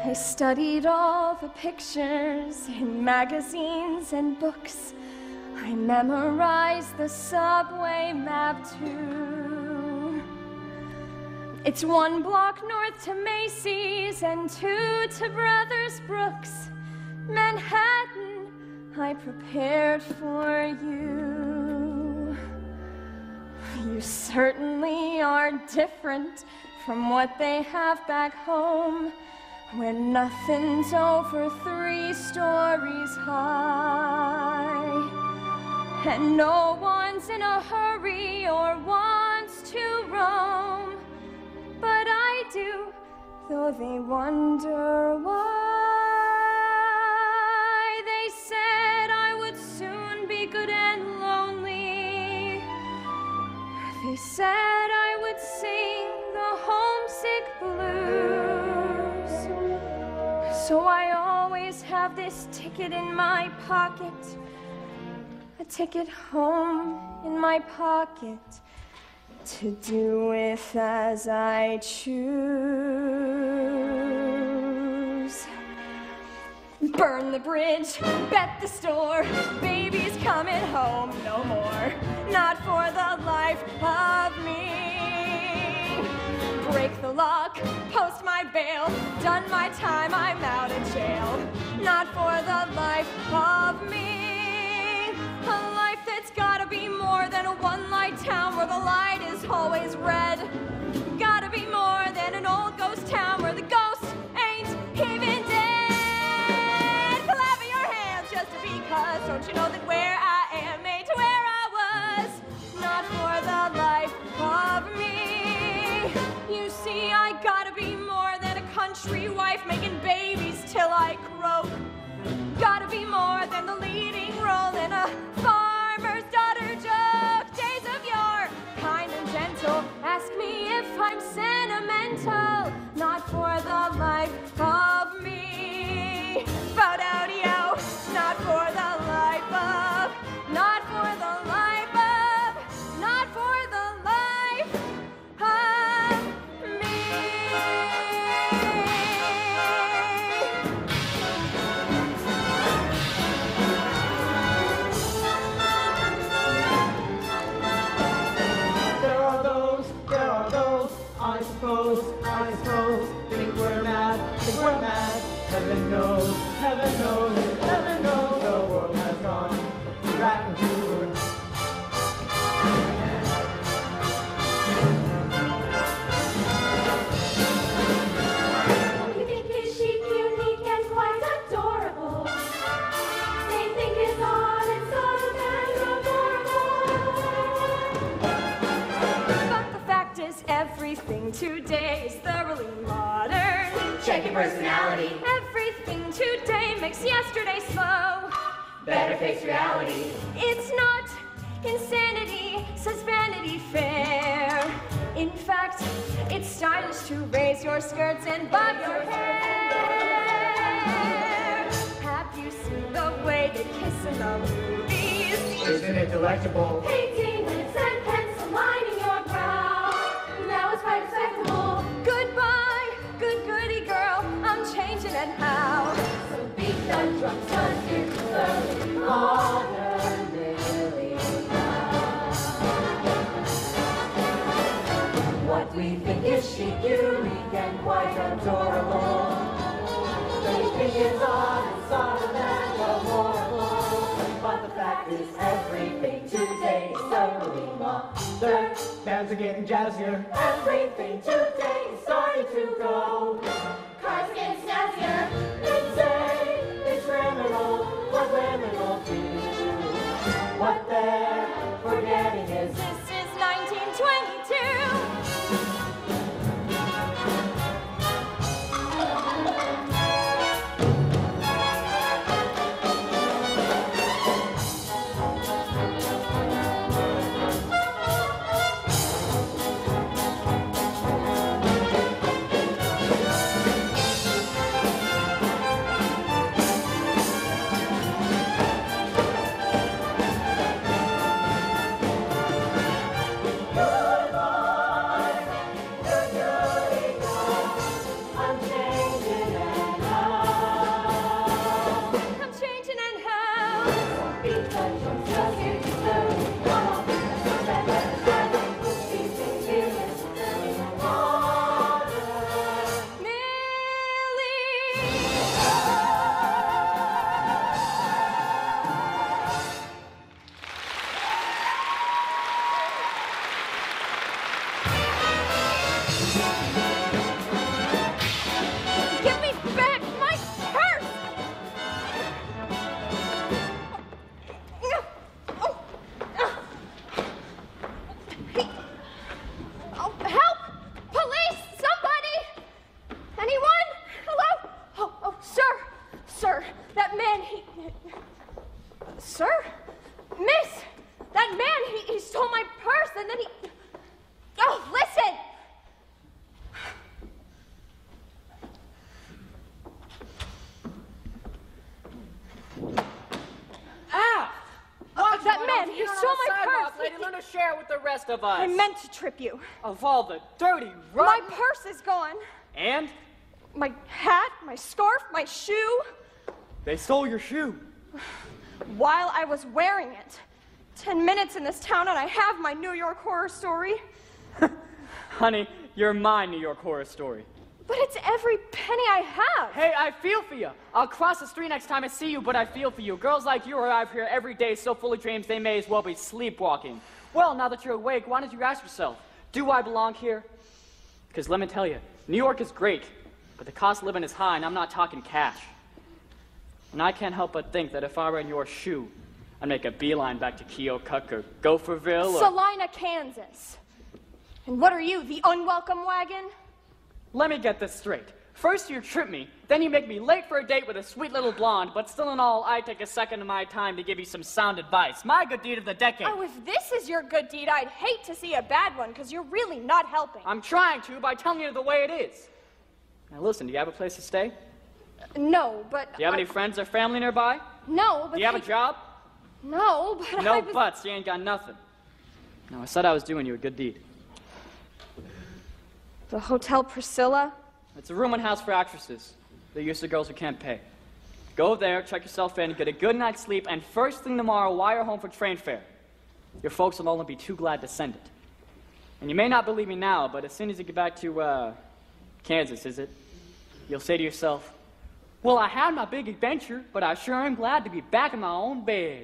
I studied all the pictures in magazines and books. I memorized the subway map too. It's 1 block north to Macy's and 2 to Brothers Brooks. Manhattan, I prepared for you. You certainly are different from what they have back home, where nothing's over 3 stories high, and no one's in a hurry or wants to roam. But I do, though they wonder why. They said I would soon be good and lonely. They said I would sing the homesick blues. So I always have this ticket in my pocket, a ticket home in my pocket, to do with as I choose. Burn the bridge, bet the store, baby's coming home no more, not for the life of me. Break the lock, post my bail, done my time, I'm out of jail, not for the life of me. A life that's gotta be more than a one-light town where the light is always red. Gotta be more than an old ghost town where the ghost ain't even dead. Clap your hands just because, don't you know that where I am made to where I was, not for the life of me. You see, I gotta be more than a country wife making babies till I croak. Gotta be more than the leading role in a farmer's daughter joke. Days of yore, kind and gentle, ask me if I'm sentimental, not for the life of me. Bow down, yo, not for the life of, not for the life of, not for the life of me. I suppose, think we're mad, heaven knows, heaven knows, heaven knows, the world has gone back into We think it's chic, unique, and quite adorable. They think it's odd and sort and adorable. But the fact is, everything today is thoroughly modern. Check your personality. Everything today makes yesterday slow. Better face reality. It's not insanity, says Vanity Fair. In fact, it's stylish to raise your skirts and bob your hair. Have you seen the way they kiss in the movies? Isn't it delectable? Painting lips and pencil lining your brow. Now it's quite respectable. Goodbye, good goody girl, I'm changing and how. So beat the drums, 'cause it's early modern Lily now. What we think is chic, unique, and quite adorable. They think it's odd and subtle and adorable. But the fact is, everything today is thoroughly modern. Bands are getting jazzier. Everything today is starting to go. Cars getting snazzier. Insane, it's criminal what women will do. What they're forgetting is This is 1922. to share with the rest of us. I meant to trip you. Of all the dirty, My rotten... purse is gone. And? My hat, my scarf, my shoe. They stole your shoe. While I was wearing it. 10 minutes in this town and I have my New York Horror Story. Honey, you're my New York Horror Story. But it's every penny I have. Hey, I feel for you. I'll cross the street next time I see you, but I feel for you. Girls like you arrive here every day so full of dreams they may as well be sleepwalking. Well, now that you're awake, why don't you ask yourself, do I belong here? Because let me tell you, New York is great, but the cost of living is high, and I'm not talking cash. And I can't help but think that if I were in your shoe, I'd make a beeline back to Keokuk or Gopherville or... Salina, Kansas. And what are you, the unwelcome wagon? Let me get this straight. First you trip me, then you make me late for a date with a sweet little blonde, but still in all, I take a second of my time to give you some sound advice. My good deed of the decade. Oh, if this is your good deed, I'd hate to see a bad one, because you're really not helping. I'm trying to by telling you the way it is. Now listen, do you have a place to stay? No, but... Do you have any friends or family nearby? No, but... Do you have a job? No, but No I was... buts, you ain't got nothing. No, I said I was doing you a good deed. The Hotel Priscilla? It's a room and house for actresses. They're used to girls who can't pay. Go there, check yourself in, get a good night's sleep, and first thing tomorrow, wire home for train fare. Your folks will only be too glad to send it. And you may not believe me now, but as soon as you get back to, Kansas, is it? You'll say to yourself, well, I had my big adventure, but I sure am glad to be back in my own bed.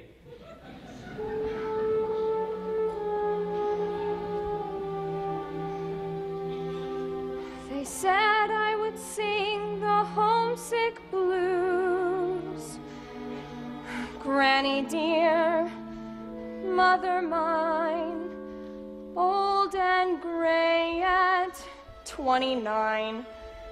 They said I would sing the homesick blues. Granny dear, mother mine, old and gray at 29.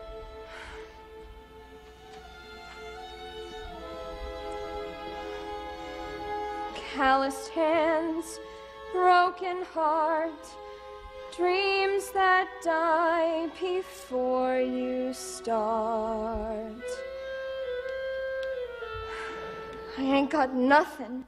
Calloused hands, broken heart, dreams that die before you start. I ain't got nothing.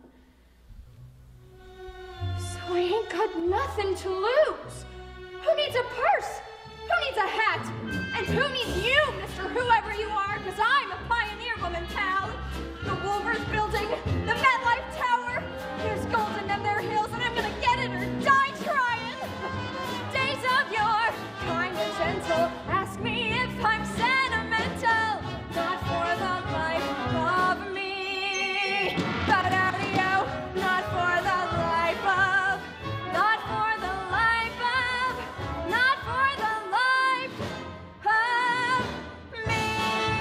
So I ain't got nothing to lose. Who needs a purse? Who needs a hat? And who needs you, Mr. Whoever you are? Because I'm a pioneer woman, pal. The Woolworth Building, the MetLife Tower. There's gold in them there hills, and I'm gonna get it or die trying. Days of yore, kind and gentle. Ask me if I'm sentimental. Not for the life of me. Ba-da-da-dee-o. Not for the life of. Not for the life of. Not for the life of me.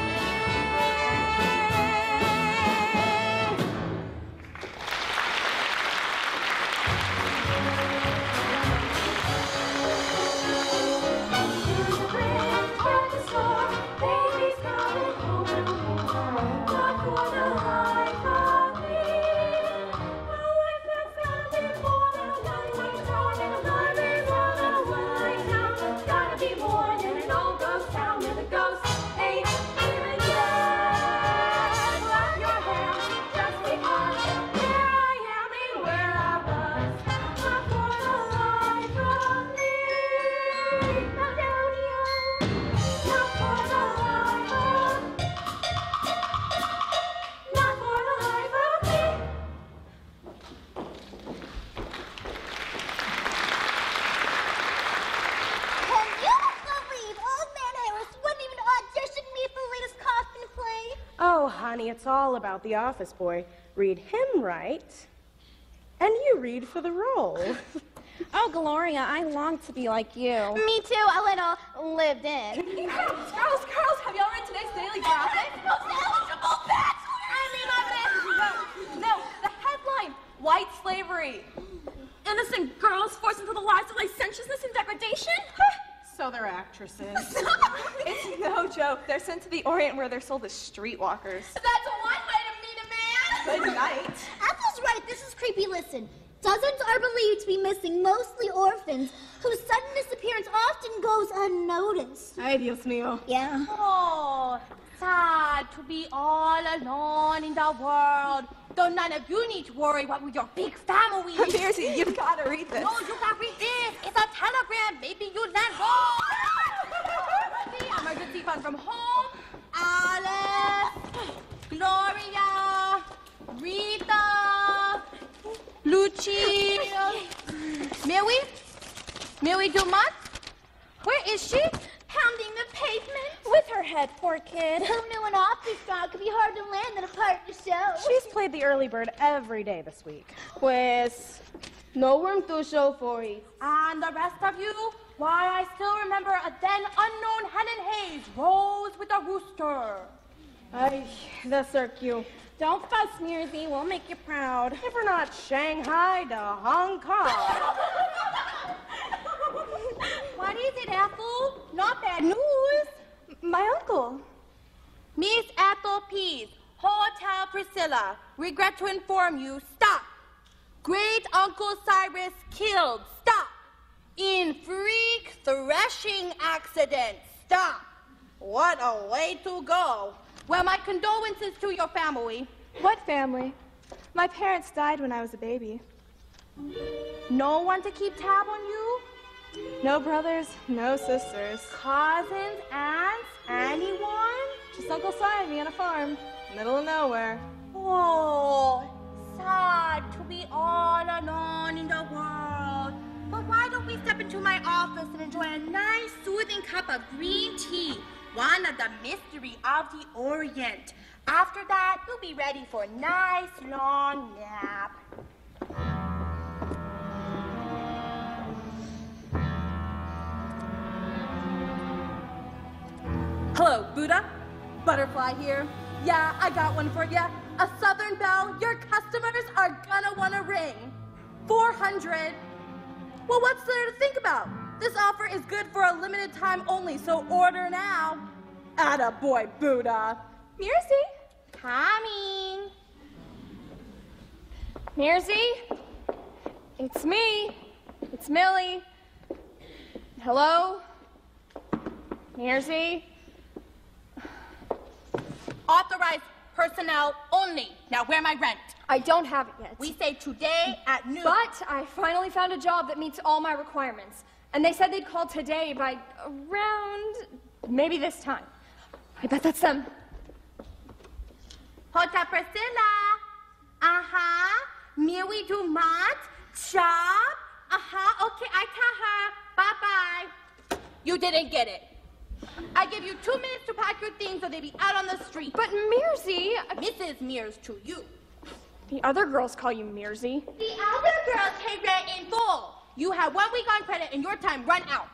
Oh, honey, it's all about the office boy. Read him right, and you read for the role. Oh, Gloria, I long to be like you. Me too, a little lived in. Girls, have y'all read today's Daily Graphic? No, the headline, white slavery. Innocent girls forced into the lives of licentiousness and degradation? So they're actresses. It's no joke. They're sent to the Orient where they're sold as streetwalkers. That's one way to meet a man. Good night. Ethel's right, this is creepy. Listen, dozens are believed to be missing, mostly orphans, whose sudden disappearance often goes unnoticed. Ay, Dios mío. Yeah. Oh, sad to be all alone in the world Though none of you need to worry what with your big family. Mirzi, you've got to read this. No, you gotta read this. It's a telegram. Maybe you land wrong. See, emergency fund from home. Alice, Gloria, Rita, Lucia, Millie Dumont. Where is she? Pounding the pavement. With her head, poor kid. Who knew an office dog could be hard to land in a part of the show? She's played the early bird every day this week. Pues, no room to show for it. And the rest of you, why, I still remember a then unknown Helen Hayes rose with a rooster. Ay, the circuit. Don't fuss, Mirzi. We'll make you proud. If we're not Shanghai to Hong Kong. What is it, Ethel? Not bad news. My uncle. Miss Ethel Pease, Hotel Priscilla, regret to inform you, stop. Great Uncle Cyrus killed, stop. In freak threshing accident, stop. What a way to go. Well, my condolences to your family. What family? My parents died when I was a baby. No one to keep tab on you? No brothers, no sisters. Cousins, aunts, anyone? Just Uncle Si and me on a farm, middle of nowhere. Oh, sad to be all alone in the world. But why don't we step into my office and enjoy a nice, soothing cup of green tea, one of the mystery of the Orient. After that, you'll be ready for a nice, long nap. Hello, Buddha. Butterfly here. Yeah, I got one for ya. A Southern Belle your customers are gonna wanna ring. 400. Well, what's there to think about? This offer is good for a limited time only, so order now. Attaboy, Buddha. Mirzi? Coming. Mirzi? It's me. It's Millie. Hello? Mirzi? Authorized personnel only. Now, where my rent? I don't have it yet. We say today at noon. But I finally found a job that meets all my requirements. And they said they'd call today by around maybe this time. I bet that's them. Hotel Priscilla. Millie Dumont. Shop. Okay, I tell her. Bye-bye. You didn't get it. I give you 2 minutes to pack your things so they be out on the street. But Mirzi... Mrs. Mears to you. The other girls call you Mirzi. The other girls pay rent in full. You have 1 week on credit and your time run out.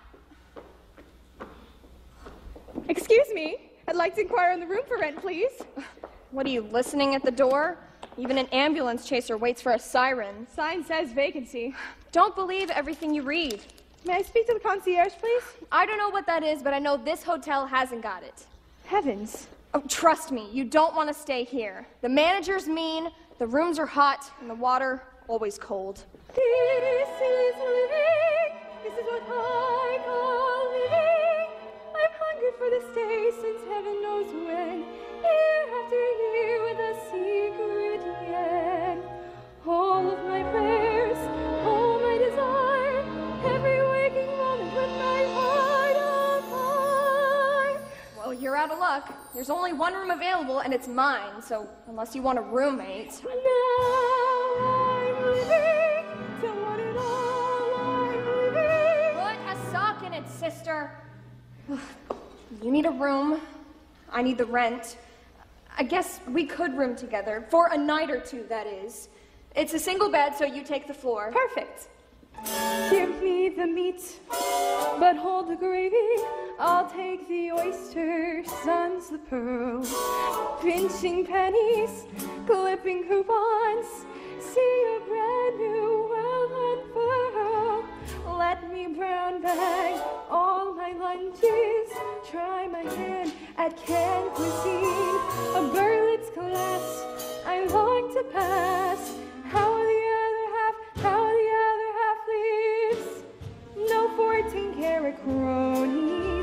Excuse me. I'd like to inquire in the room for rent, please. What are you, listening at the door? Even an ambulance chaser waits for a siren. Sign says vacancy. Don't believe everything you read. May I speak to the concierge, please? I don't know what that is, but I know this hotel hasn't got it. Heavens. Oh, trust me, you don't want to stay here. The manager's mean, the rooms are hot, and the water always cold. This is living. This is what I call living. I've hungered for this day since heaven knows when. Year after year with a secret yen. All of my prayers, all my desire, every waking moment with my heart on fire. Well, you're out of luck. There's only one room available, and it's mine, so unless you want a roommate. Now I'm living, don't want it all, I'm living. Put a sock in it, sister. You need a room. I need the rent. I guess we could room together, for a night or two, that is. It's a single bed, so you take the floor. Perfect. Give me the meat, but hold the gravy. I'll take the oyster, son's the pearl. Pinching pennies, clipping coupons. See a brand new world unfurl. Let me brown bag all my lunches. Try my hand at canned cuisine. A Berlitz class I long to pass. How the other half leaves. No 14-karat cronies,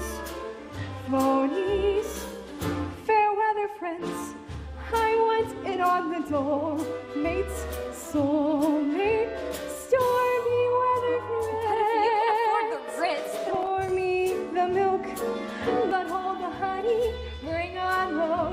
phonies, fair weather friends. I want it on the dole.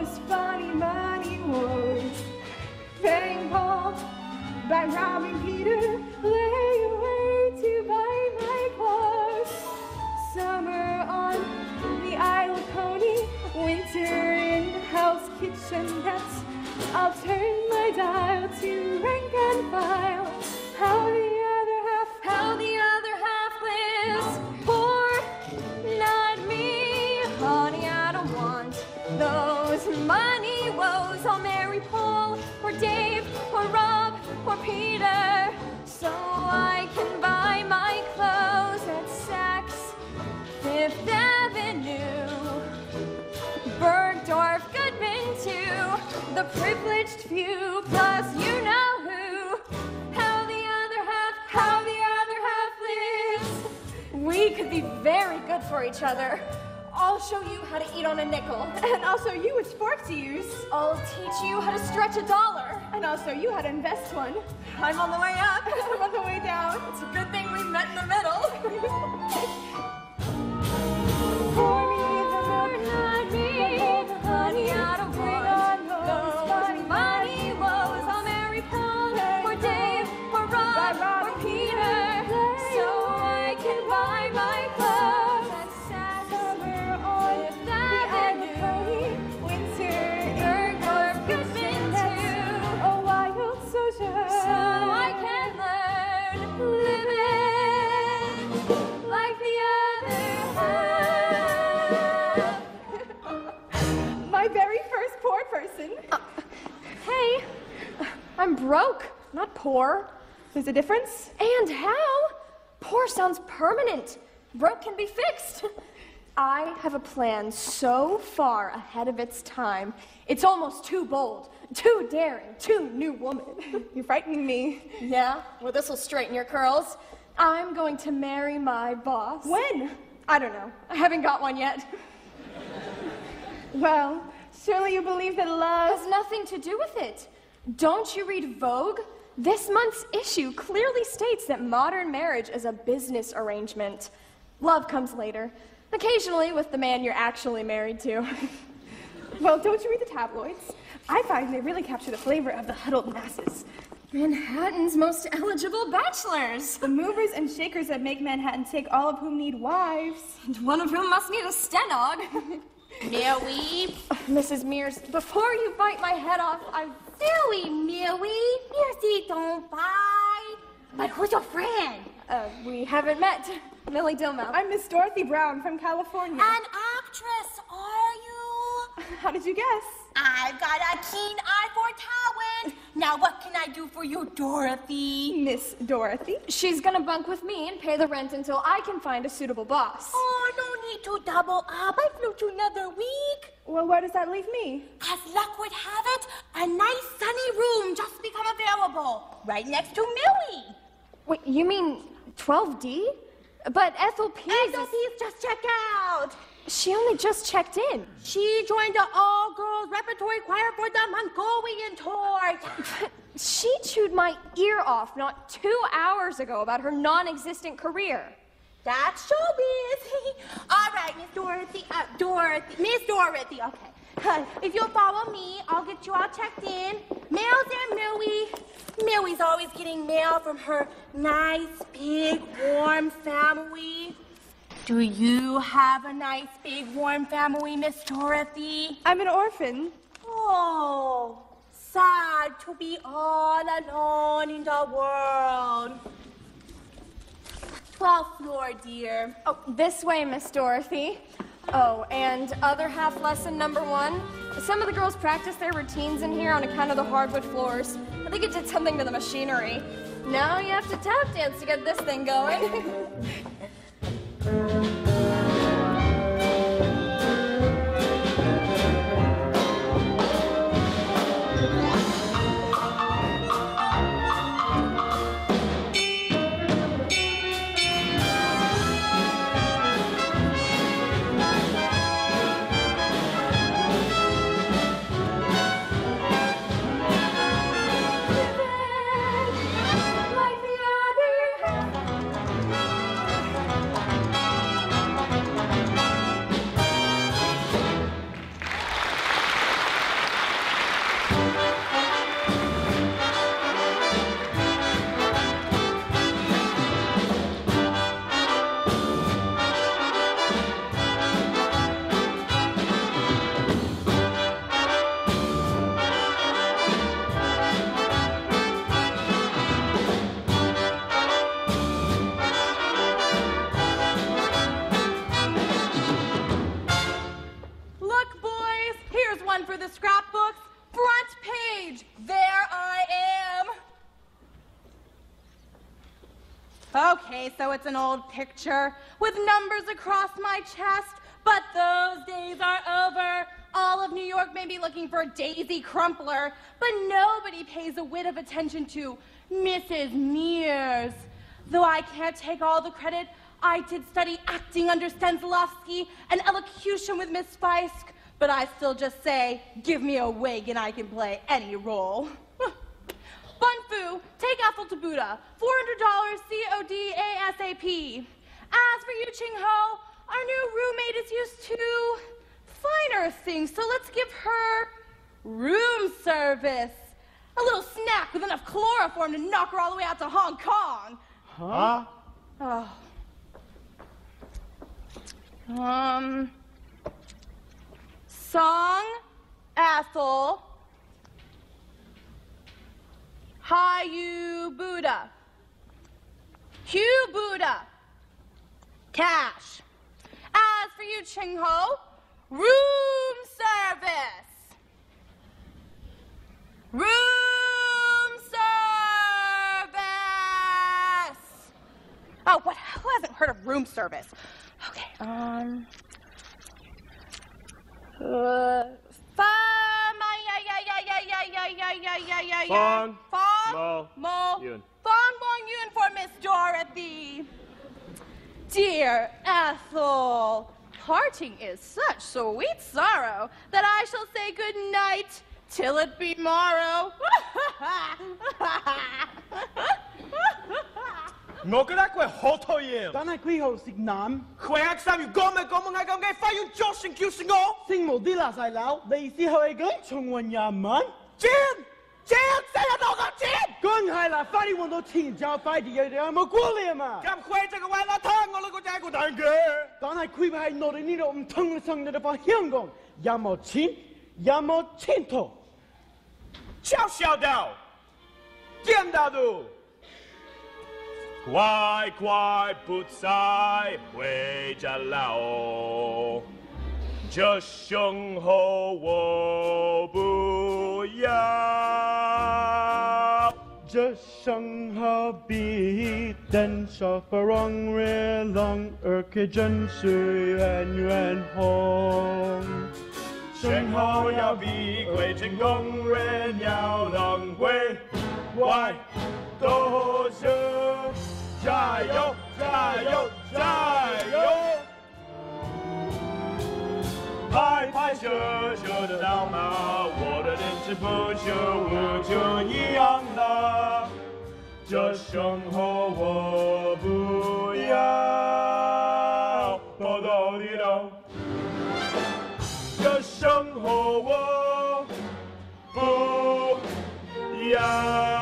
those funny money woes. Paying Paul by robbing Peter, lay away to buy my clothes. Summer on the Isle of Coney, winter in Hell's Kitchenette. I'll turn my dial to rank and file. How the other half lives. Poor, not me. Honey, I don't want those money woes. I'll marry Paul or Dave or Rob or Peter, so I can buy my clothes at Saks Fifth Avenue. Bergdorf, Goodman too. The privileged few, plus you know who. How the other half lives. We could be very good for each other. I'll show you how to eat on a nickel. And I'll show you which fork to use. I'll teach you how to stretch $1. And I'll show you how to invest one. I'm on the way up. I'm on the way down. It's a good thing we met in the middle. For me, the not me. Honey, I don't want those money woes. I'll marry Paul or Dave or Rob or Peter, so I can buy my clothes at Saks on Fifth Avenue. Winter, Bergdorf, Goodman too. A wild sojourn, so I can learn living like the other half. My very first poor person. Hey, I'm broke, not poor. There's a difference? And how? Poor sounds permanent. Broke can be fixed. I have a plan so far ahead of its time, it's almost too bold, too daring, too new woman. You're frightening me. Yeah? Well, this'll straighten your curls. I'm going to marry my boss. When? I don't know. I haven't got one yet. Well, surely you believe that love has nothing to do with it. Don't you read Vogue? This month's issue clearly states that modern marriage is a business arrangement. Love comes later, occasionally with the man you're actually married to. Well, don't you read the tabloids? I find they really capture the flavor of the huddled masses. Manhattan's most eligible bachelors. The movers and shakers that make Manhattan tick, all of whom need wives. And one of whom must need a stenog. Millie. Mrs. Mears, before you bite my head off, Silly Millie. Mearsy don't bite. But who's your friend? We haven't met. Millie Dilmouth. I'm Miss Dorothy Brown from California. An actress, are you? How did you guess? I've got a keen eye for talent. Now what can I do for you, Dorothy? Miss Dorothy? She's gonna bunk with me and pay the rent until I can find a suitable boss. Oh, no need to double up. I flew to another week. Well, where does that leave me? As luck would have it, a nice sunny room just become available. Right next to Millie. Wait, you mean 12D? But Ethel Pease just checked out. She only just checked in. She joined the all-girls repertory choir for the Mongolian tour. She chewed my ear off not 2 hours ago about her non-existent career. That's showbiz. All right, Miss Dorothy. Miss Dorothy, okay. If you'll follow me, I'll get you all checked in. Mail's in, Millie. Millie's always getting mail from her nice, big, warm family. Do you have a nice, big, warm family, Miss Dorothy? I'm an orphan. Oh, sad to be all alone in the world. 12th floor, dear. Oh, this way, Miss Dorothy. Oh, and other half lesson number 1. Some of the girls practice their routines in here on account of the hardwood floors. I think it did something to the machinery. Now you have to tap dance to get this thing going. the scrapbooks? Front page. There I am. Okay, so it's an old picture with numbers across my chest, but those days are over. All of New York may be looking for Daisy Crumpler, but nobody pays a whit of attention to Mrs. Mears. Though I can't take all the credit, I did study acting under Stanislavski and elocution with Miss Fisk, but I still just say, give me a wig and I can play any role. Bunfu, take Ethel to Buddha, $400 COD ASAP. As for you, Ching Ho, our new roommate is used to finer things, so let's give her room service. A little snack with enough chloroform to knock her all the way out to Hong Kong. Huh? Oh. Song, Ethel, Hayu Buddha, Hugh Buddha, cash. As for you, Ching Ho, room service. Room service. Oh, what? Who hasn't heard of room service? Okay. Fong Mo Yun. Fong Bong Yun for Miss Dorothy. Dear Ethel, parting is such sweet sorrow that I shall say good night till it be morrow. 我覺得佢係好討厭。 但係佢好食男， 佢係三月講咪講冇嗌咁嘅，快要作成叫醒我。 姓無啲垃圾佬，你意思係講重運人民？ 錢，錢，成日都講錢。 梗係啦，快啲揾到錢就快啲有冇過嚟啊嘛？ 咁佢就係為咗貪我呢個仔個蛋嘅。 但係佢喺我哋呢度唔同生嘅地方，香港有冇錢？有冇前途？ 悄悄的，見到的。乖乖不再回家了，这生活我不要。 这生活比登上不容月亮，而且真是远远红。 生活要比贵成功人要浪费，乖，都是。加油！加油！加油！拍拍手手的到吗？我的人生不就无就一样的？这生活我不要，跑到地头。这生活我不要。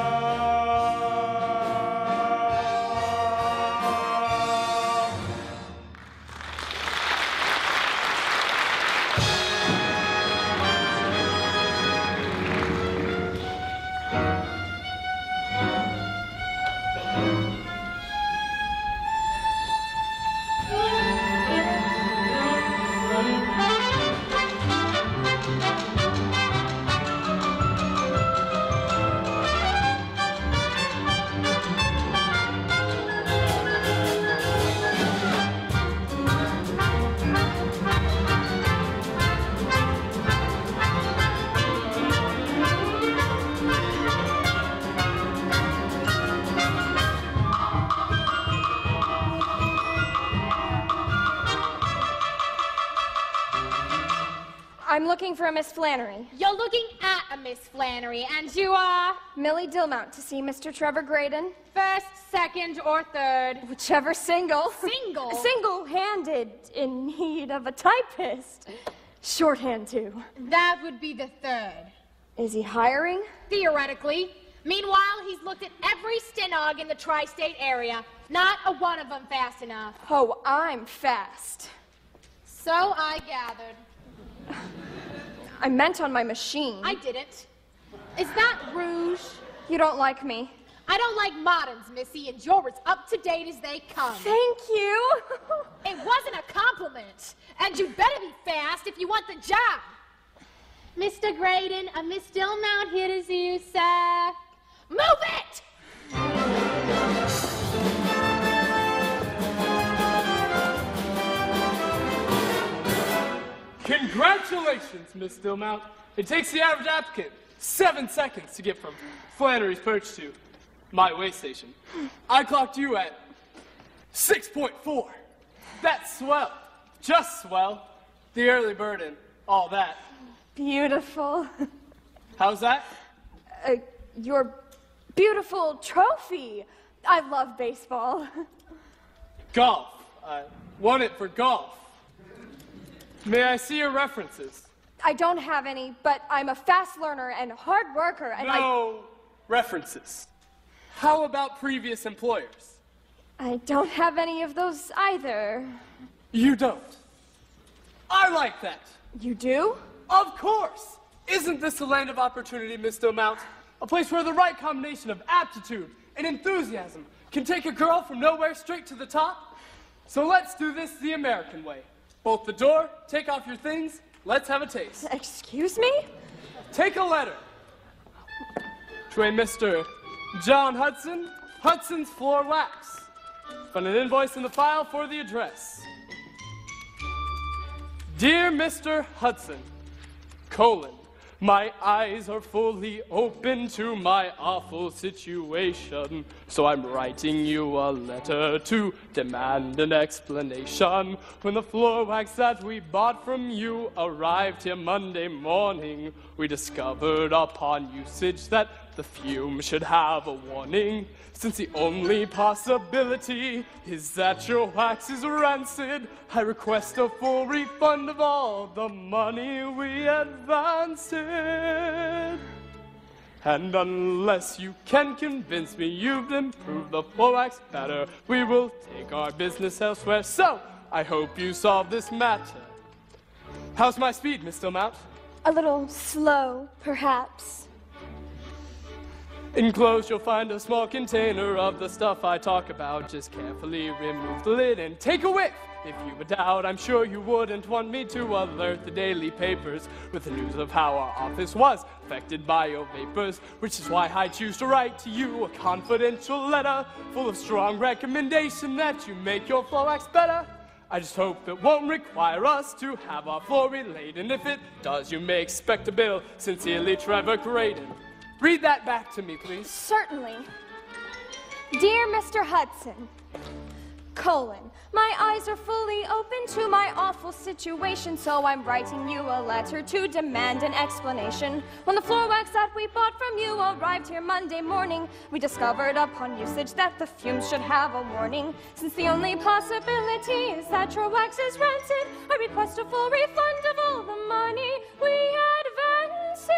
I'm looking for a Miss Flannery. You're looking at a Miss Flannery, and you are? Millie Dillmount to see Mr. Trevor Graydon. First, second, or third? Whichever single. Single? Single-handed, in need of a typist. Shorthand, too. That would be the third. Is he hiring? Theoretically. Meanwhile, he's looked at every stenog in the tri-state area. Not a one of them fast enough. Oh, I'm fast. So I gathered. I meant on my machine. I didn't. Is that rouge? You don't like me. I don't like moderns, Missy, and you're as up-to-date as they come. Thank you. It wasn't a compliment. And you'd better be fast if you want the job. Mr. Graydon, Miss Stillmount here to see you, sir. Move it! Congratulations, Miss Stillmount. It takes the average applicant 7 seconds to get from Flannery's Perch to my way station. I clocked you at 6.4. That's swell. Just swell. The early bird and all that. Beautiful. How's that? Your beautiful trophy. I love baseball. Golf. I won it for golf. May I see your references? I don't have any, but I'm a fast learner and hard worker, and No references. How about previous employers? I don't have any of those either. You don't. I like that. You do? Of course. Isn't this a land of opportunity, Miss Stillmount? A place where the right combination of aptitude and enthusiasm can take a girl from nowhere straight to the top? So let's do this the American way. Bolt the door, take off your things, let's have a taste. Excuse me? Take a letter. To a Mr. John Hudson, Hudson's Floor Wax. Find an invoice in the file for the address. Dear Mr. Hudson, colon, my eyes are fully open to my awful situation, so I'm writing you a letter to demand an explanation. When the floor wax that we bought from you arrived here Monday morning, we discovered upon usage that the fume should have a warning. Since the only possibility is that your wax is rancid, I request a full refund of all the money we advanced. And unless you can convince me you've improved the floor wax better, we will take our business elsewhere. So, I hope you solve this matter. How's my speed, Miss Stillmount? A little slow, perhaps. Enclosed, you'll find a small container of the stuff I talk about. Just carefully remove the lid and take a whiff. If you would doubt, I'm sure you wouldn't want me to alert the daily papers with the news of how our office was affected by your vapors, which is why I choose to write to you a confidential letter full of strong recommendation that you make your floor wax better. I just hope it won't require us to have our floor relayed, and if it does, you may expect a bill. Sincerely, Trevor Graydon. Read that back to me, please. Certainly. Dear Mr. Hudson, colon, my eyes are fully open to my awful situation, so I'm writing you a letter to demand an explanation. When the floor wax that we bought from you arrived here Monday morning, we discovered upon usage that the fumes should have a warning. Since the only possibility is that your wax is rancid, I request a full refund of all the money we advanced.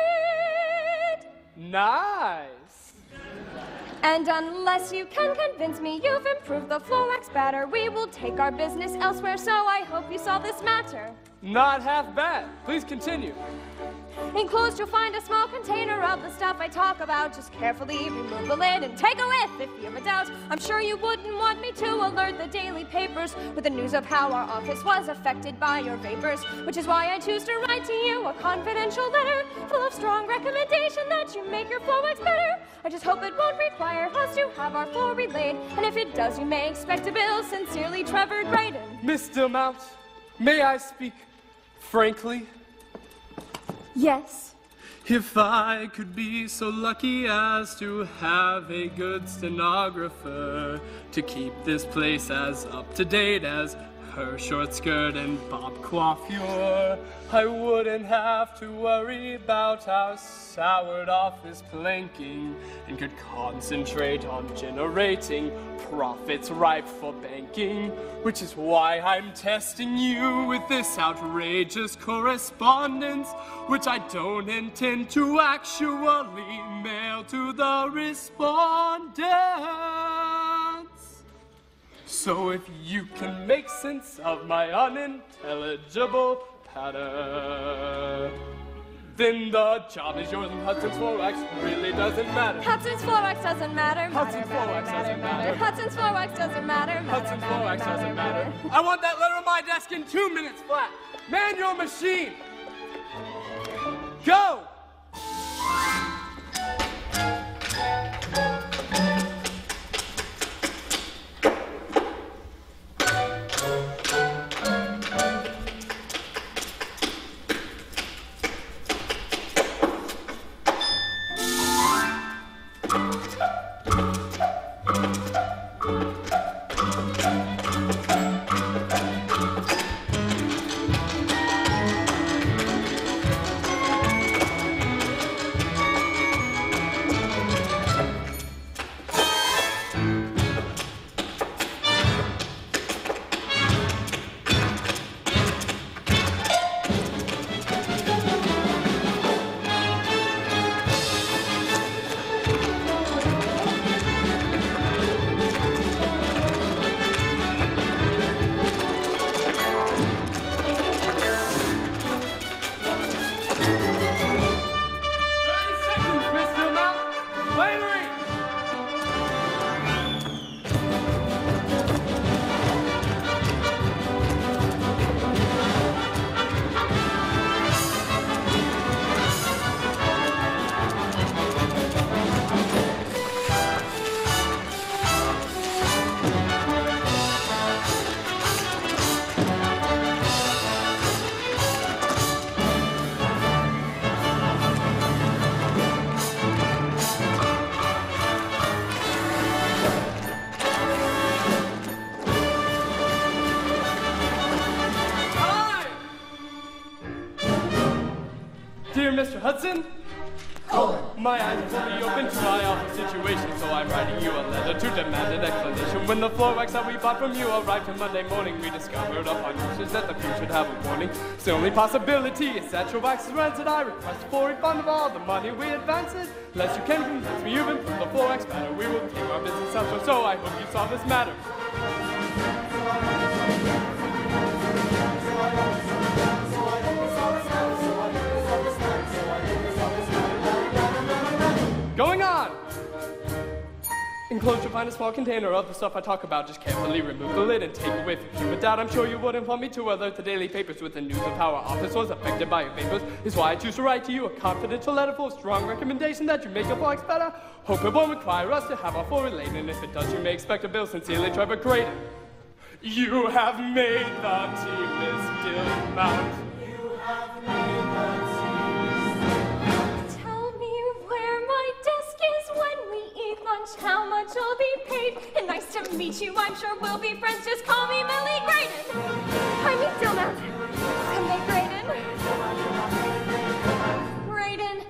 Nice. And unless you can convince me you've improved the floor wax batter, we will take our business elsewhere, so I hope you solve this matter. Not half bad. Please continue. Enclosed, you'll find a small container of the stuff I talk about. Just carefully remove the lid and take a whiff if you have a doubt. I'm sure you wouldn't want me to alert the daily papers with the news of how our office was affected by your vapors, which is why I choose to write to you a confidential letter full of strong recommendation that you make your floor wax better. I just hope it won't require us to have our floor relayed, and if it does, you may expect a bill. Sincerely, Trevor Graydon. Miss Stillmount, may I speak frankly? Yes. If I could be so lucky as to have a good stenographer to keep this place as up to date as her short skirt and bob coiffure, I wouldn't have to worry about our soured office planking and could concentrate on generating profits ripe for banking, which is why I'm testing you with this outrageous correspondence, which I don't intend to actually mail to the respondents. So if you can make sense of my unintelligible patter, then the job is yours and Hudson's Floor Wax really doesn't matter. Hudson's Floor Wax doesn't matter. Hudson's Floor Wax doesn't matter. Hudson's Floor Wax doesn't matter. Hudson's Floor Wax doesn't matter. I want that letter on my desk in 2 minutes flat. Man your machine. go! Dear Mr. Hudson, my eyes are fully open to my awful situation, so I'm writing you a letter to demand an explanation. When the floor wax that we bought from you arrived on Monday morning, we discovered upon usage that the view should have a warning. So the only possibility is that your wax is rented. I request for a refund of all the money we advanced. Unless you can convince me you've improved the floor wax better, we will take our business elsewhere. So I hope you solve this matter. Going on! Enclosed, you'll find a small container of the stuff I talk about. Just carefully remove the lid and take it with you. Without, I'm sure you wouldn't want me to alert the daily papers with the news of how our office was affected by your vapors. Is why I choose to write to you a confidential letter full of strong recommendation that you make your box better. Hope it won't require us to have our full related, and if it does, you may expect a bill. Sincerely, Trevor Creighton. You have made the team, Miss Gilmouth. You have made the team. How much I'll be paid? And nice to meet you, I'm sure we'll be friends. Just call me Millie Graydon. I mean Gilmouth. Someday Graydon. Graydon.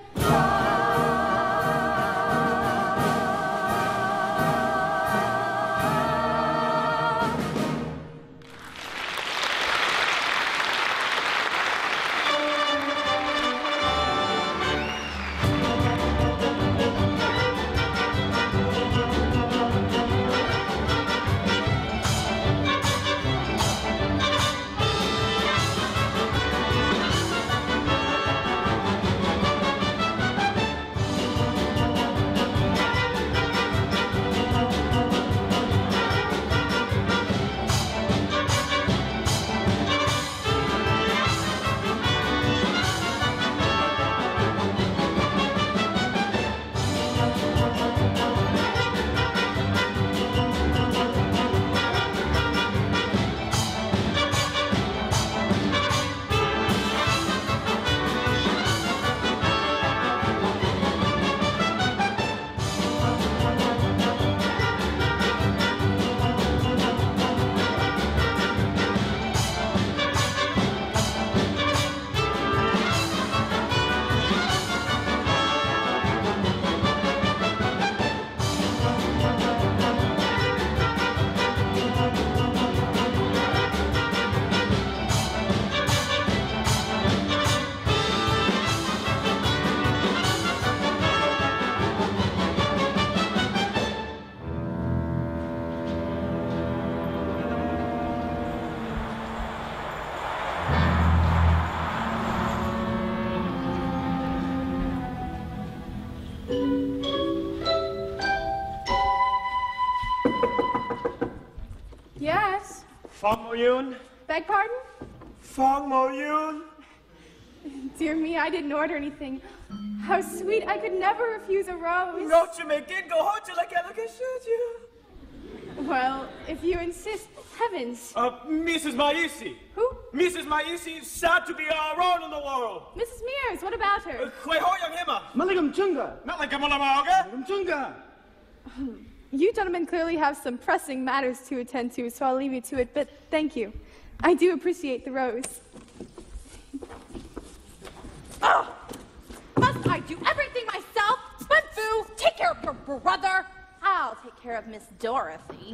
Yes? Fong Mo Yoon? Beg pardon? Fong Mo Yoon? Dear me, I didn't order anything. How sweet, I could never refuse a rose. Noche me quingo, hoche la que shoot you. Well, if you insist, heavens. Mrs. Maisi. Who? Mrs. Maisi, sad to be alone in the world. Mrs. Mears, what about her? Maligam chunga. Maligam chunga. You gentlemen clearly have some pressing matters to attend to, so I'll leave you to it, but thank you. I do appreciate the rose. Oh! Must I do everything myself? Bunfu, take care of your brother. I'll take care of Miss Dorothy.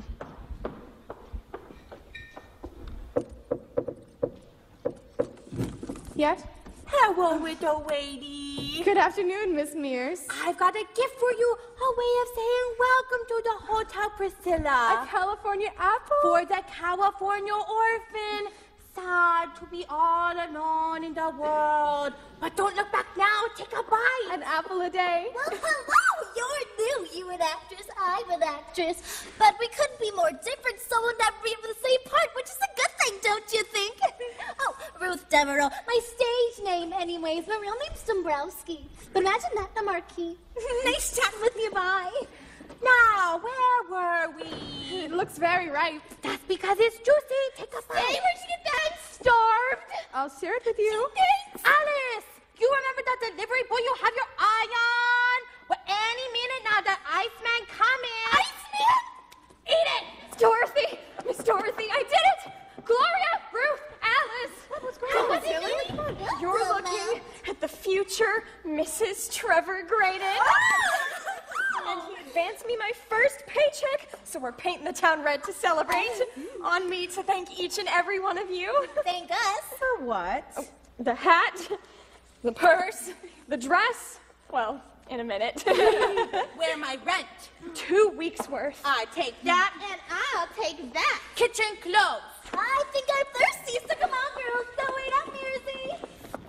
Yes? Hello, widow lady. Good afternoon, Miss Mears. I've got a gift for you, a way of saying welcome to the Hotel Priscilla. A California apple? For the California orphan. Sad to be all alone in the world. But don't look back now. Take a bite. An apple a day. Well, hello. You're new. You an actress. I'm an actress. But we couldn't be more different. So we'll never be in the same part, which is a good thing, don't you think? Oh, Ruth Devereaux. My stage name, anyways. My real name's Dombrowski. But imagine that, the Marquis. Nice chatting with you. Bye. Now, where were we? It looks very ripe. That's because it's juicy. Take a bite. Hey, where'd you get that? Starved. I'll share it with you. Thanks. Alice, you remember that delivery boy you have your eye on? Well, any minute now, the Iceman coming. Iceman? Eat it. Dorothy! Miss Dorothy, I did it! Gloria, Ruth, Alice! What's going on? What's silly? You're looking at the future Mrs. Trevor Graydon. And he advanced me my first paycheck, so we're painting the town red to celebrate. On me to thank each and every one of you. Thank us. For what? The hat, the purse, the dress. Well, in a minute. Where my rent? 2 weeks worth. I take that. And I'll take that. Kitchen clothes. I think I'm thirsty, so come on, girls. Don't wait up, Mearsy.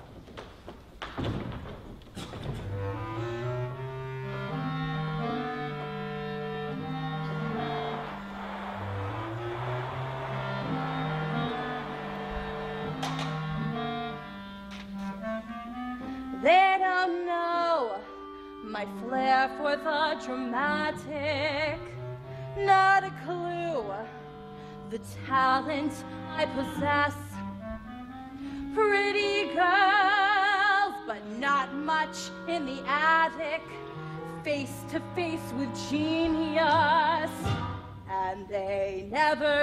They don't know my flair for the dramatic. Not a clue the talent I possess. Pretty girls, but not much in the attic. Face to face with genius, and they never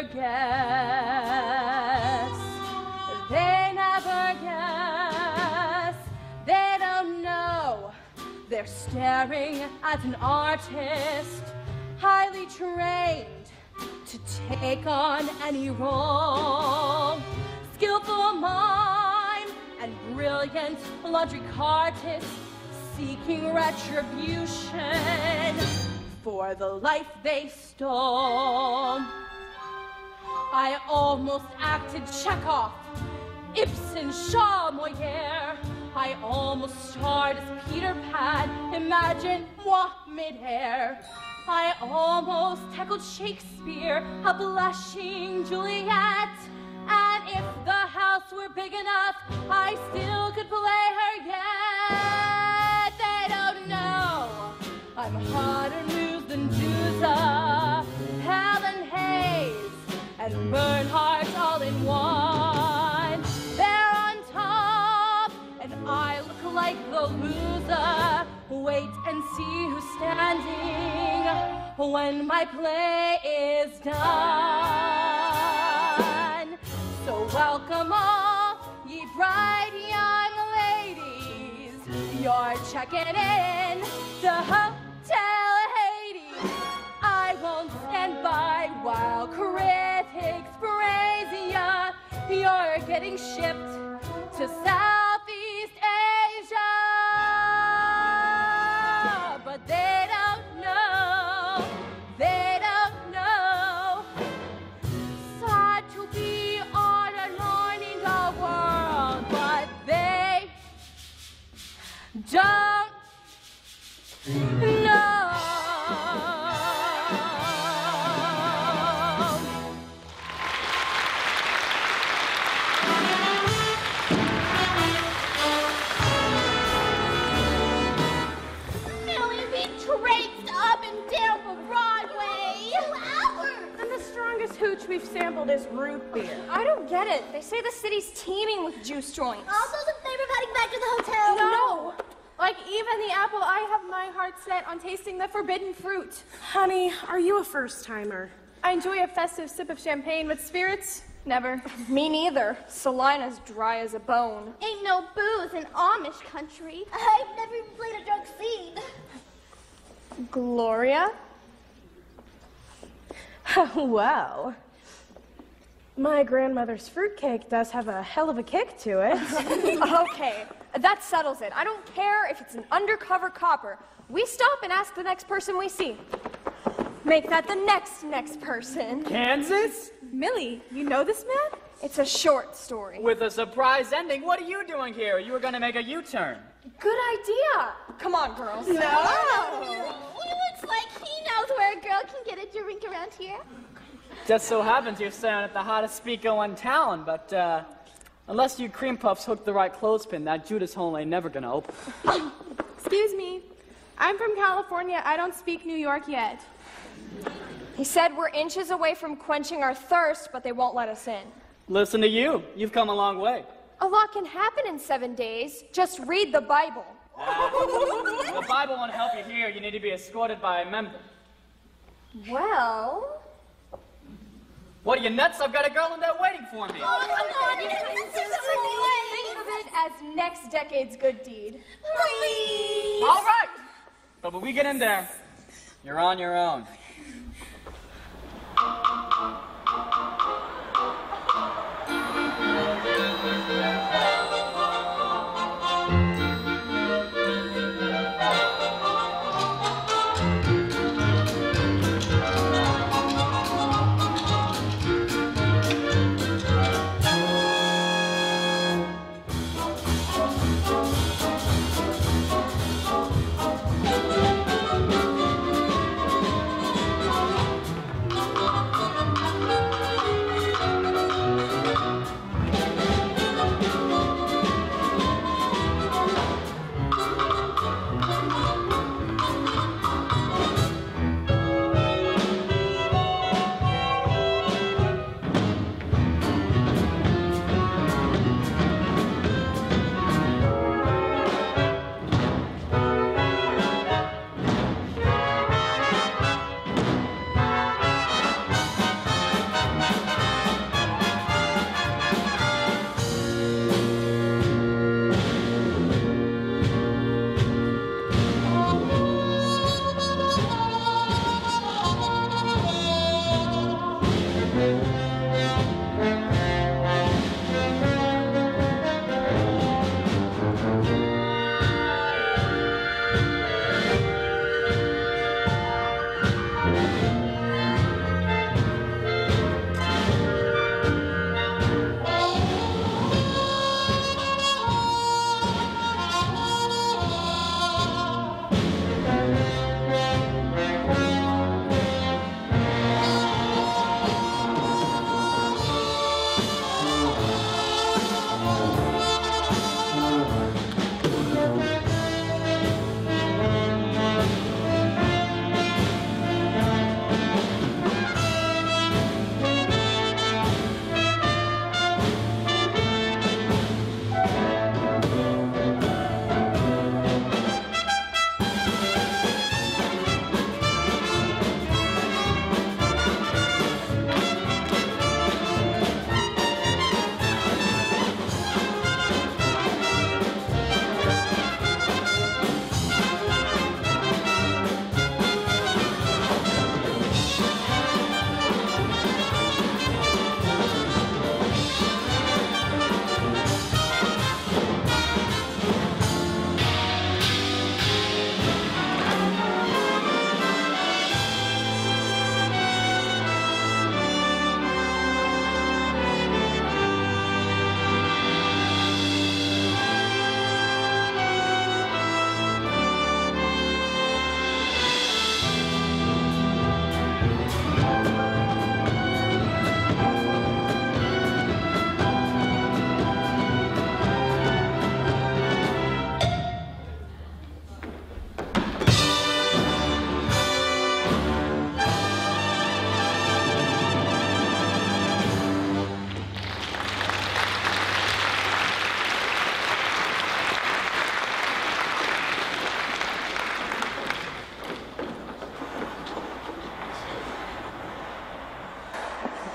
guess. They never guess. They don't know. They're staring at an artist, highly trained to take on any role. Skillful mind and brilliant laundry cartist seeking retribution for the life they stole. I almost acted Chekhov, Ibsen, Shaw, Moliere. I almost starred as Peter Pan, imagine moi mid-air. I almost tackled Shakespeare, a blushing Juliet. And if the house were big enough, I still could play her yet. They don't know I'm hotter news than Dusa, Helen Hayes, and Bernhardt all in one. They're on top, and I look like the loser. Wait and see who's standing when my play is done. So welcome all, ye bright young ladies. You're checking in to Hotel Hades. I won't stand by while critics praise ya. You're getting shipped to Southeast Asia. But they don't know, they don't know. Sad to be all alone in the world, but they don't know. this root beer? I don't get it. They say the city's teeming with juice joints. Also in favor of heading back to the hotel. No! Like even the apple, I have my heart set on tasting the forbidden fruit. Honey, are you a first-timer? I enjoy a festive sip of champagne, but spirits, never. Me neither. Salina's dry as a bone. Ain't no booze in Amish country. I've never even played a drunk scene. Gloria? Well, my grandmother's fruitcake does have a hell of a kick to it. Okay, that settles it. I don't care if it's an undercover copper. We stop and ask the next person we see. Make that the next person. Kansas? Millie, you know this man? It's a short story. With a surprise ending. What are you doing here? You were going to make a U-turn. Good idea. Come on, girls. No. Looks like he knows where a girl can get a drink around here. Just so happens you're staring at the hottest speaker in town, but unless you cream puffs hook the right clothespin, that Judas hole ain't never gonna open. Excuse me. I'm from California. I don't speak New York yet. He said we're inches away from quenching our thirst, but they won't let us in. Listen to you. You've come a long way. A lot can happen in 7 days. Just read the Bible. The Bible won't help you here. You need to be escorted by a member. Well... What are you, nuts? I've got a girl in there waiting for me. Oh, come on. Think of it as next decade's good deed. Please. All right. But when we get in there, you're on your own.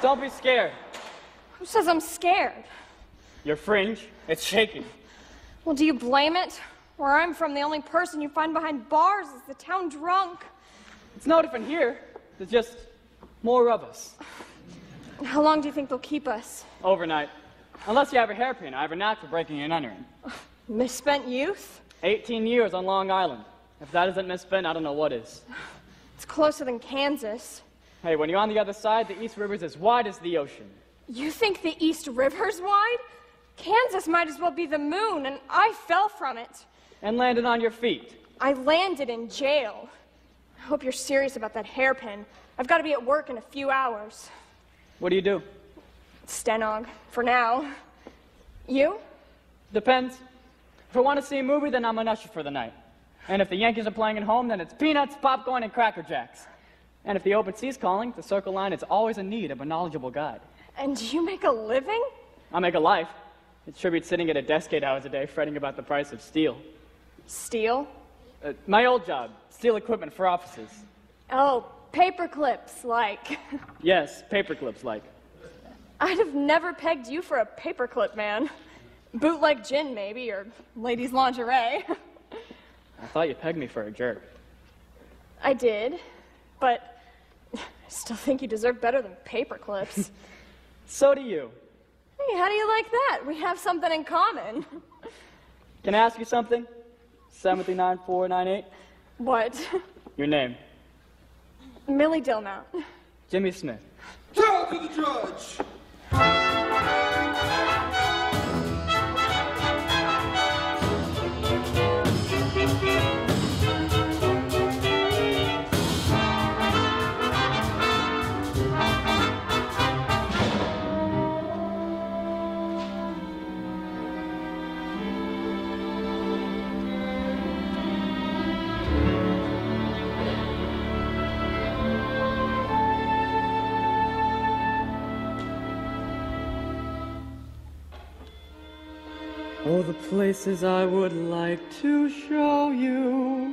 Don't be scared. Who says I'm scared? Your fringe, it's shaking. Well, do you blame it? Where I'm from, the only person you find behind bars is the town drunk. It's no different here. There's just more of us. How long do you think they'll keep us? Overnight. Unless you have a hairpin, I have a knack for breaking and entering. Misspent youth? 18 years on Long Island. If that isn't misspent, I don't know what is. It's closer than Kansas. Hey, when you're on the other side, the East River's as wide as the ocean. You think the East River's wide? Kansas might as well be the moon, and I fell from it. And landed on your feet. I landed in jail. I hope you're serious about that hairpin. I've got to be at work in a few hours. What do you do? Stenog, for now. You? Depends. If I want to see a movie, then I'm an usher for the night. And if the Yankees are playing at home, then it's peanuts, popcorn, and Cracker Jacks. And if the open sea's calling, the Circle Line is always in need of a knowledgeable guide. And do you make a living? I make a life. It tributes sitting at a desk 8 hours a day, fretting about the price of steel. Steel? My old job, steel equipment for offices. Oh, paper clips, like. Yes, paper clips, like. I'd have never pegged you for a paperclip, man. Bootleg gin, maybe, or ladies' lingerie. I thought you pegged me for a jerk. I did, but I still think you deserve better than paperclips. So do you. Hey, how do you like that? We have something in common. Can I ask you something? 739-498? What? Your name? Millie Dilmount. Jimmy Smith. Trial to the judge! Oh, the places I would like to show you,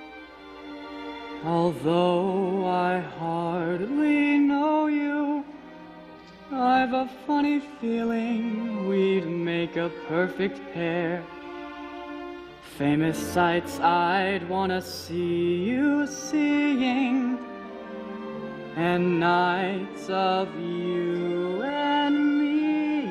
although I hardly know you. I've a funny feeling we'd make a perfect pair. Famous sights I'd want to see you seeing, and nights of you and me.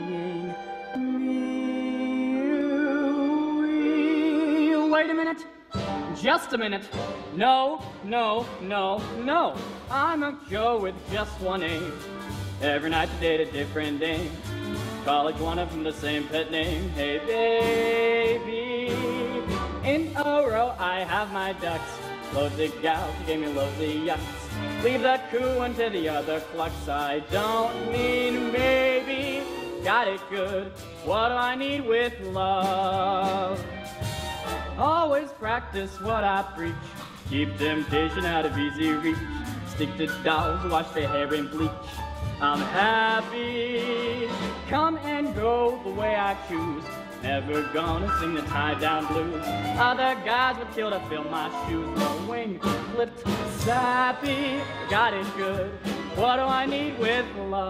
Wait a minute. Just a minute. No, no, no, no. I'm a Joe with just one aim. Every night to date a different dame. College one of them the same pet name. Hey, baby. In a row I have my ducks. Loads of gals, she gave me loads of yucks. Leave that coo into the other clucks. I don't mean maybe. Got it good. What do I need with love? Always practice what I preach. Keep temptation out of easy reach. Stick to dolls, wash their hair in bleach. I'm happy. Come and go the way I choose. Never gonna sing the tie-down blues. Other guys would kill to fill my shoes. No wing, flipped, sappy. Got it good. What do I need with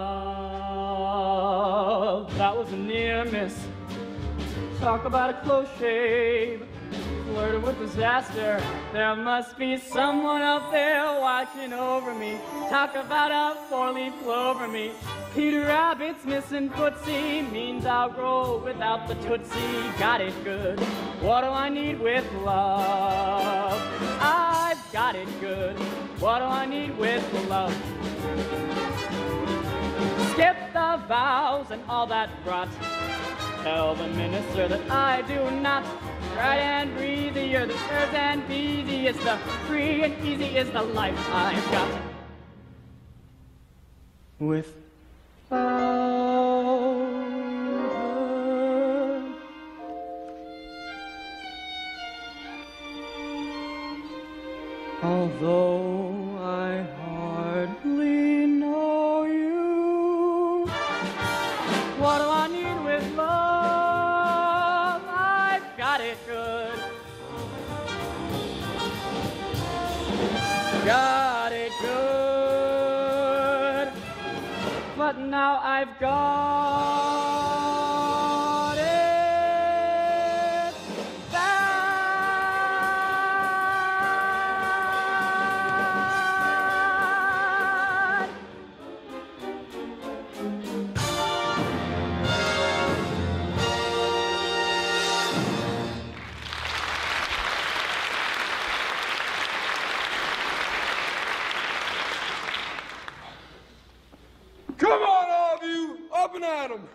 love? That was a near miss. Talk about a close shave. Flirted with disaster. There must be someone out there watching over me. Talk about a four-leaf clover me. Peter Rabbit's missing footsie means I'll roll without the tootsie. Got it good. What do I need with love? I've got it good. What do I need with love? Skip the vows and all that rot. Tell the minister that I do not. Right and breathe, you're the birds and bees. It's the free and easy is the life I've got. With although I hardly know you, what do I need with love? I've got it good. Got it good. but now I've got it back. Come on, all of you! Up and at 'em!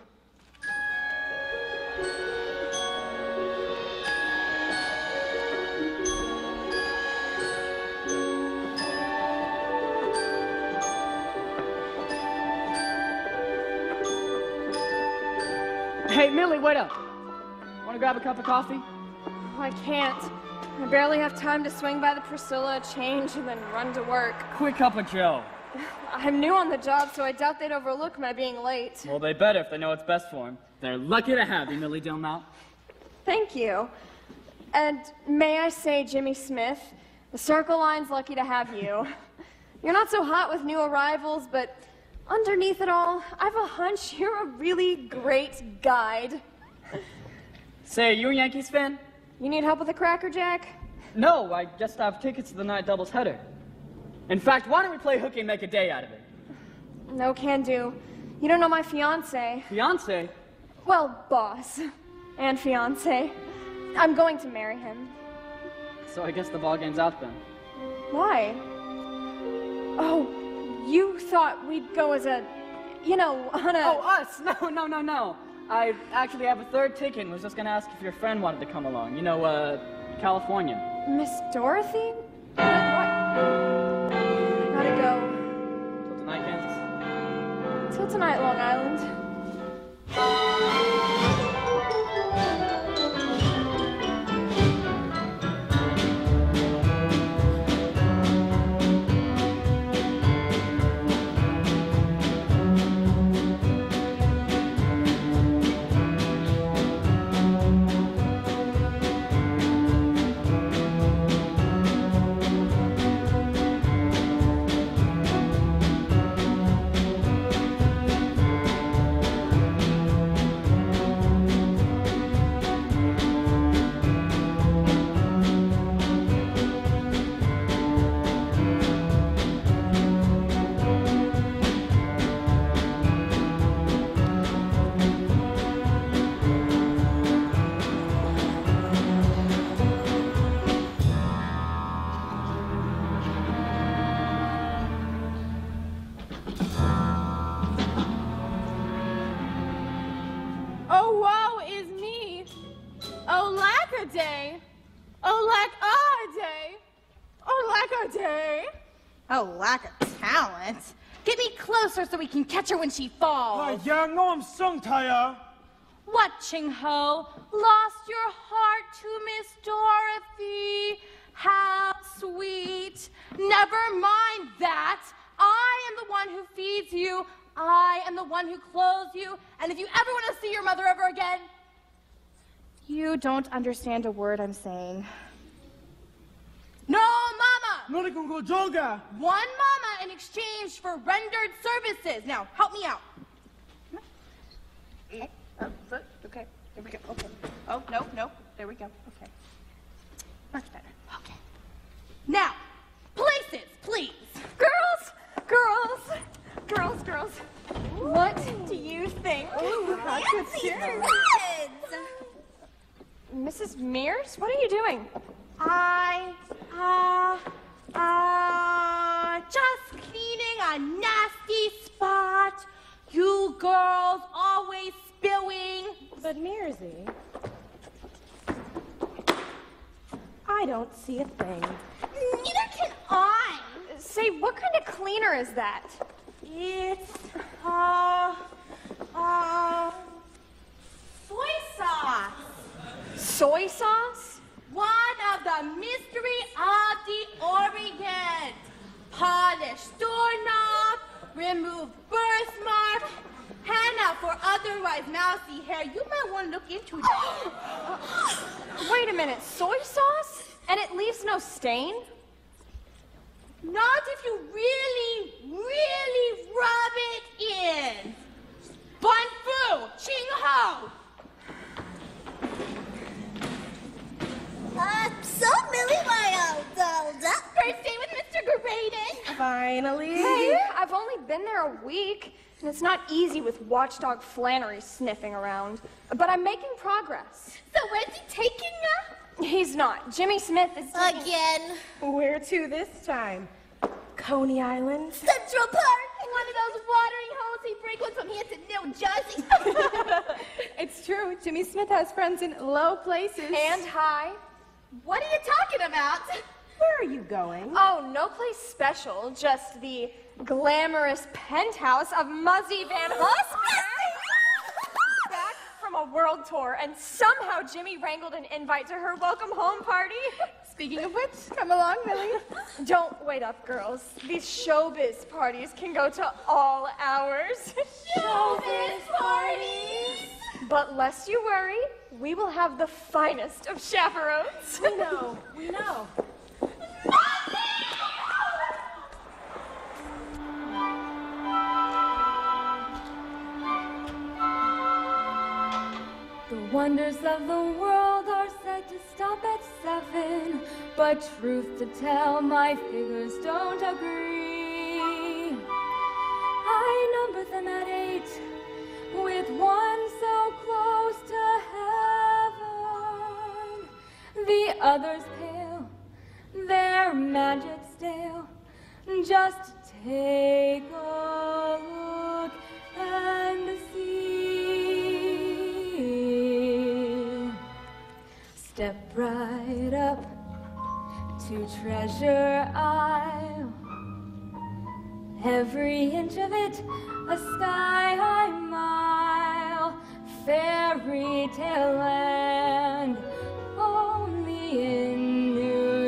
Hey, Millie, wait up. Want to grab a cup of coffee? I can't. I barely have time to swing by the Priscilla, change, and then run to work. Quick cup of Joe. I'm new on the job, so I doubt they'd overlook my being late. Well, they better if they know what's best for him. They're lucky to have you, Millie Dilmount. Thank you. And may I say, Jimmy Smith, the Circle Line's lucky to have you. You're not so hot with new arrivals, but underneath it all, I've a hunch you're a really great guide. Say, are you a Yankees fan? You need help with the Cracker Jack? No, I just have tickets to the night doubles header. In fact, why don't we play hooky and make a day out of it? No can do. You don't know my fiancé. Fiancé? Well, boss. And fiancé. I'm going to marry him. So I guess the ball game's out then. Why? Oh, you thought we'd go as a, you know, on a... Oh, us? No. I actually have a third ticket and was just gonna ask if your friend wanted to come along. You know, California. Miss Dorothy? Gotta go. Till tonight, Kansas? Till tonight, Long Island. Oh, lack of talent. Get me closer so we can catch her when she falls. What, Ching Ho? Lost your heart to Miss Dorothy? How sweet. Never mind that. I am the one who feeds you. I am the one who clothes you. And if you ever want to see your mother ever again, you don't understand a word I'm saying. No, Mama! One Mama in exchange for rendered services. Now, help me out. Okay, there we go. Okay. Oh, no, there we go. Okay. Much better. Okay. Now, places, please. Girls. What do you think? Mrs. Mears, what are you doing? Just cleaning a nasty spot. You girls always spilling. But Mearsy, I don't see a thing. Neither can I. Say, what kind of cleaner is that? It's, soy sauce. Soy sauce? One of the mystery of the Orient. Polish doorknob, remove birthmark, henna for otherwise mousy hair. You might want to look into that. Wait a minute, soy sauce? And it leaves no stain? Not if you really, really rub it in. Bun fu, ching ho. So Millie, my old dolled up. First day with Mr. Graydon. Finally. Hey, I've only been there a week, and it's not easy with Watchdog Flannery sniffing around. But I'm making progress. So where's he taking you? He's not. Jimmy Smith is Again. Where to this time? Coney Island? Central Park. One of those watering holes he frequents from here to New Jersey. It's true. Jimmy Smith has friends in low places. And high. What are you talking about? Where are you going? Oh, no place special. Just the glamorous penthouse of Muzzy Van Hosmer. Back from a world tour, and somehow Jimmy wrangled an invite to her welcome home party. Speaking of which, come along, Millie. Don't wait up, girls. These showbiz parties can go to all hours. Showbiz parties. But lest you worry, we will have the finest of chaperones. We know, we know. The wonders of the world are said to stop at 7, but truth to tell, my figures don't agree. I number them at 8, with one so close to heaven. The others pale, their magic stale. Just take a look and see. Step right up to Treasure Isle. Every inch of it a sky-high mile. Fairy tale land, only in New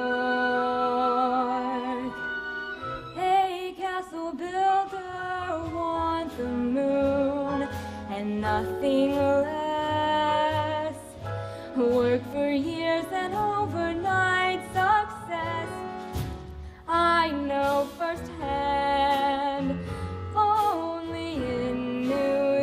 York. A castle builder wants the moon and nothing less. Work for years and overnight success. I know firsthand, only in New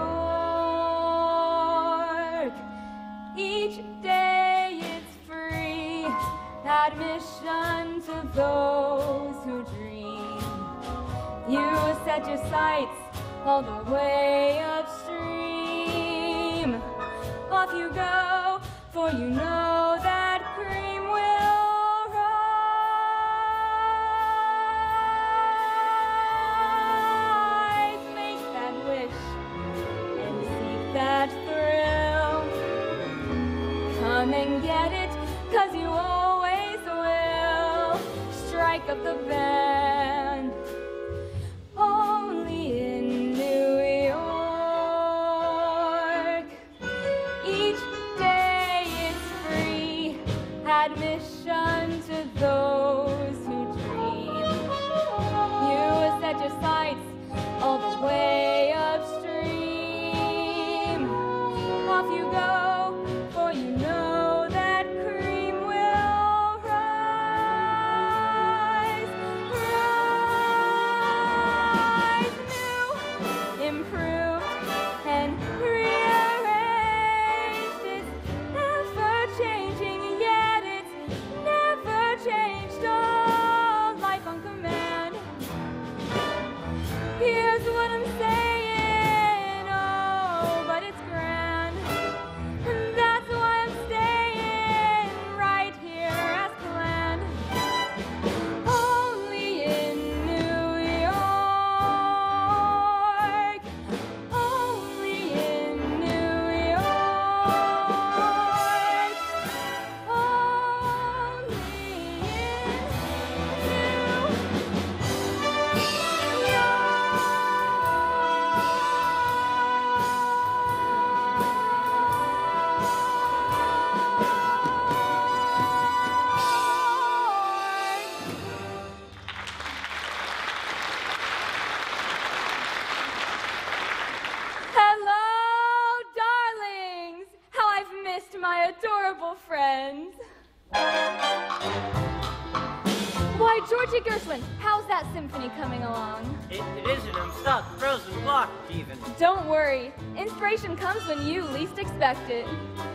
York. Each day it's free admission to those who dream. You set your sights all the way upstream. Off you go, for you know that cream will rise. Make that wish and seek that thrill. Come and get it, 'cause you always will. Strike up the band, only in New York. Each day it's free admission to those who dream. You set your sights all the way upstream. Off you go, for you know that cream will rise. Rise new, improved, and rearranged. It's never changing, yet it's never changed. All life on command. Here's what I'm saying, oh, but it's grand. And that's why I'm staying right here as planned. Only in New York. Only in New York. Only Hello, darlings! How I've missed my adorable friends. What Why, Georgie Gershwin, how's that symphony coming along? It isn't. I'm stuck, frozen, blocked even. Don't worry. Inspiration comes when you least expect it.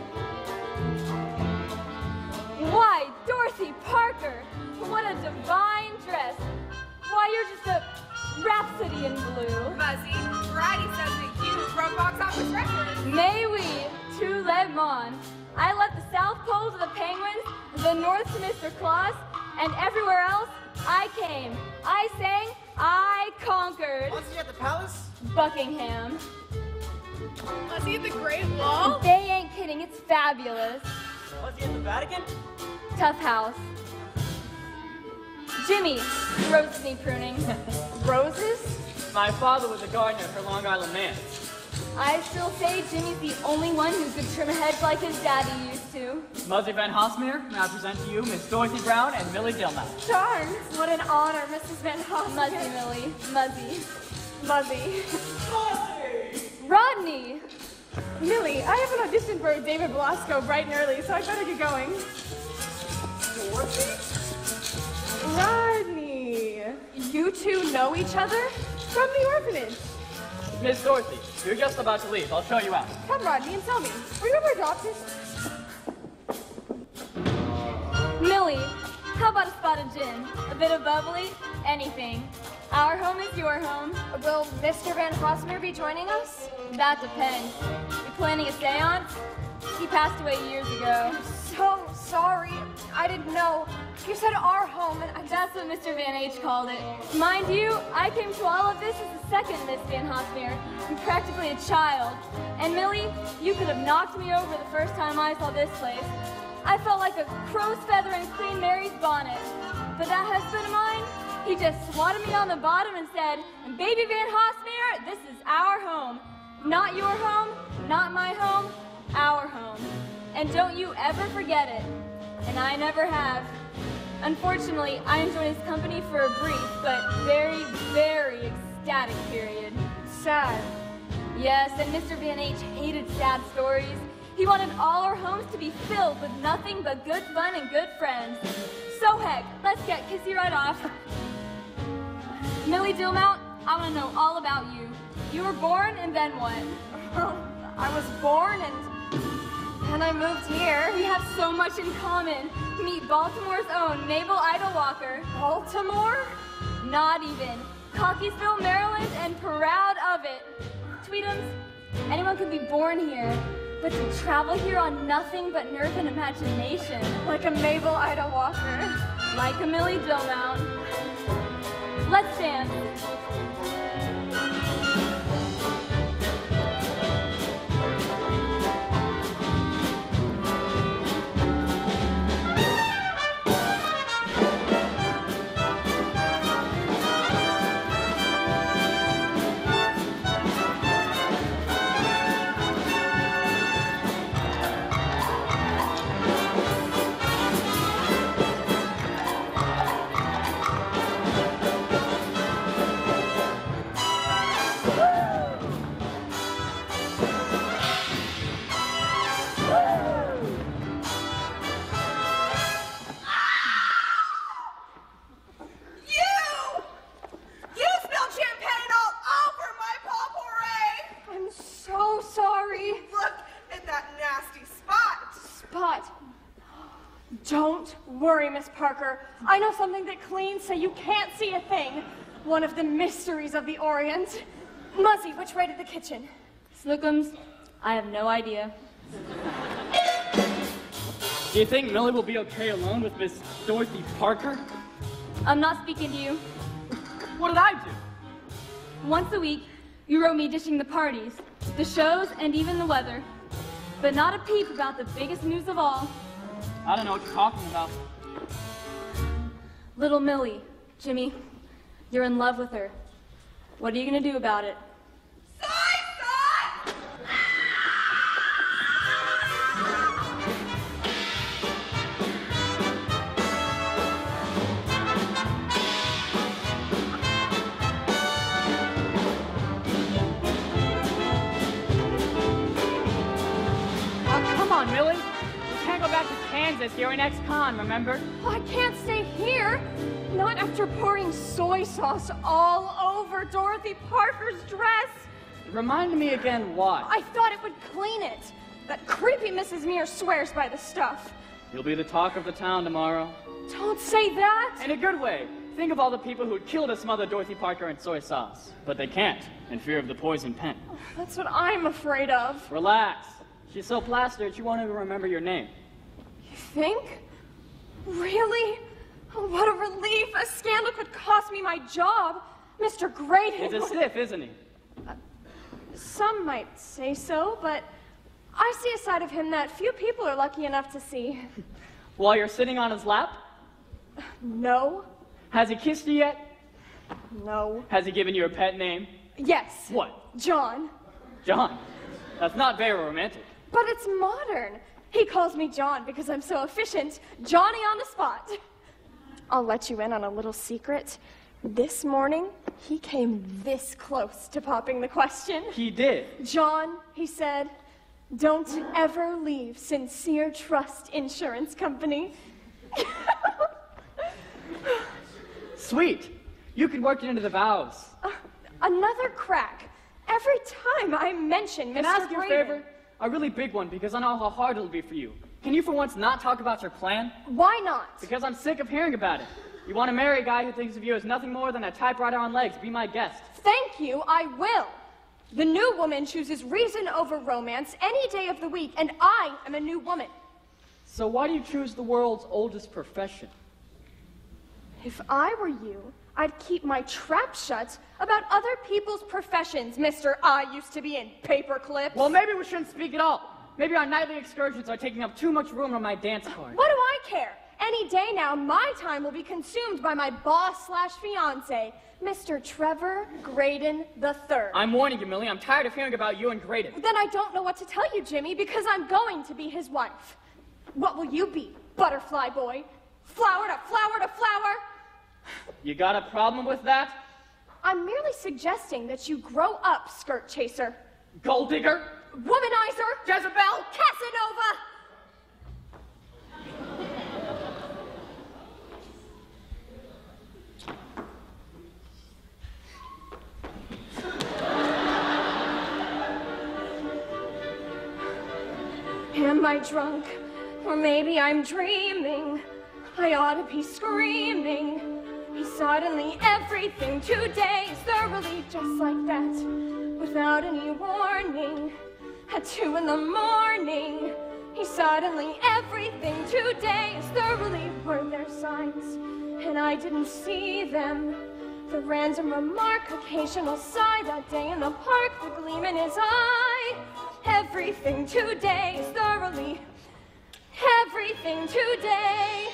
Why, Dorothy Parker, what a divine dress. Why, you're just a rhapsody in blue. Muzzy, Variety says that you broke box office records. May we, to Le Mans. I left the South Pole to the Penguins, the North to Mr. Claus, and everywhere else, I came. I sang, I conquered. Was he at the palace? Buckingham. Was he at the Great Wall? They ain't kidding, it's fabulous. Was he at the Vatican? Tough house. Jimmy, roses need pruning. Roses? My father was a gardener for Long Island man. I still say Jimmy's the only one who could trim a hedge like his daddy used to. Muzzy Van Hosmeer, may I present to you Miss Dorothy Brown and Millie Dillmouth. Darn, what an honor, Mrs. Van Hosmeer. Muzzy, Millie. Muzzy. Muzzy. Rodney! Millie, I have an audition for David Belasco bright and early, so I better get going. Dorothy? Rodney! You two know each other? From the orphanage. Miss Dorothy, you're just about to leave. I'll show you out. Come, Rodney, and tell me, were you ever adopted? Millie, how about a spot of gin? A bit of bubbly? Anything. Our home is your home. Will Mr. Van Hosmeer be joining us? That depends. You planning a seance? He passed away years ago. So sorry. I didn't know. You said our home, and That's what Mr. Van H. called it. Mind you, I came to all of this as the second Miss Van Hosmeer. I'm practically a child. And Millie, you could have knocked me over the first time I saw this place. I felt like a crow's feather in Queen Mary's bonnet. But that husband of mine, he just swatted me on the bottom and said, Baby Van Hosmeer, this is our home. Not your home, not my home, our home. And don't you ever forget it. And I never have. Unfortunately, I enjoyed his company for a brief, but very, very ecstatic period. Sad. Yes, and Mr. Van H. hated sad stories. He wanted all our homes to be filled with nothing but good fun and good friends. So heck, let's get kissy right off. Millie Dillmouth, I want to know all about you. You were born, and then what? I was born and I moved here. We have so much in common. Meet Baltimore's own Mabel Idlewater. Baltimore? Not even. Cockeysville, Maryland, and proud of it. Tweetums, anyone could be born here, but to travel here on nothing but nerve and imagination. Like a Mabel Idlewater. Like a Millie Dillmouth. Let's dance. Don't worry, Miss Parker. I know something that cleans so you can't see a thing. One of the mysteries of the Orient. Muzzy, which way to the kitchen? Snookums, I have no idea. Do you think Millie will be okay alone with Miss Dorothy Parker? I'm not speaking to you. What did I do? Once a week, you wrote me dishing the parties, the shows, and even the weather. But not a peep about the biggest news of all. I don't know what you're talking about. Little Millie, Jimmy, you're in love with her. What are you gonna do about it? Oh, come on, Millie. can't go back to Kansas. You're an ex-con, remember? Oh, I can't stay here. Not after pouring soy sauce all over Dorothy Parker's dress. Remind me again why. I thought it would clean it. That creepy Mrs. Mears swears by the stuff. You'll be the talk of the town tomorrow. Don't say that. In a good way. Think of all the people who'd kill to smother Dorothy Parker in soy sauce. But they can't, in fear of the poison pen. Oh, that's what I'm afraid of. Relax. She's so plastered, she won't even remember your name. You think? Really? Oh, what a relief. A scandal could cost me my job. Mr. Graydon. He's a stiff, isn't he? Some might say so, but I see a side of him that few people are lucky enough to see. While you're sitting on his lap? No. Has he kissed you yet? No. Has he given you a pet name? Yes. What? John. John. That's not very romantic. But it's modern. He calls me John because I'm so efficient. Johnny on the spot. I'll let you in on a little secret. This morning, he came this close to popping the question. He did? John, he said, don't ever leave Sincere Trust Insurance Company. Sweet. You could work it into the vows. Another crack. Every time I mention Mr. Can I ask you a Graydon. favor? A really big one, because I know how hard it'll be for you. Can you for once not talk about your plan? Why not? Because I'm sick of hearing about it. You want to marry a guy who thinks of you as nothing more than a typewriter on legs. Be my guest. Thank you, I will. The new woman chooses reason over romance any day of the week, and I am a new woman. So why do you choose the world's oldest profession? If I were you, I'd keep my trap shut about other people's professions, Mr. I used to be in paper clips. Well, maybe we shouldn't speak at all. Maybe our nightly excursions are taking up too much room on my dance card. What do I care? Any day now, my time will be consumed by my boss/fiancé, Mr. Trevor Graydon III. I'm warning you, Millie. I'm tired of hearing about you and Graydon. Then I don't know what to tell you, Jimmy, because I'm going to be his wife. What will you be, butterfly boy? Flower to flower to flower? You got a problem with that? I'm merely suggesting that you grow up, skirt chaser. Gold digger? Womanizer? Jezebel? Casanova? Am I drunk? Or maybe I'm dreaming. I ought to be screaming. Suddenly everything today is thoroughly just like that, without any warning. At 2 in the morning, suddenly everything today is thoroughly were their signs, and I didn't see them. The random remark, occasional sigh, that day in the park, the gleam in his eye. Everything today is thoroughly, everything today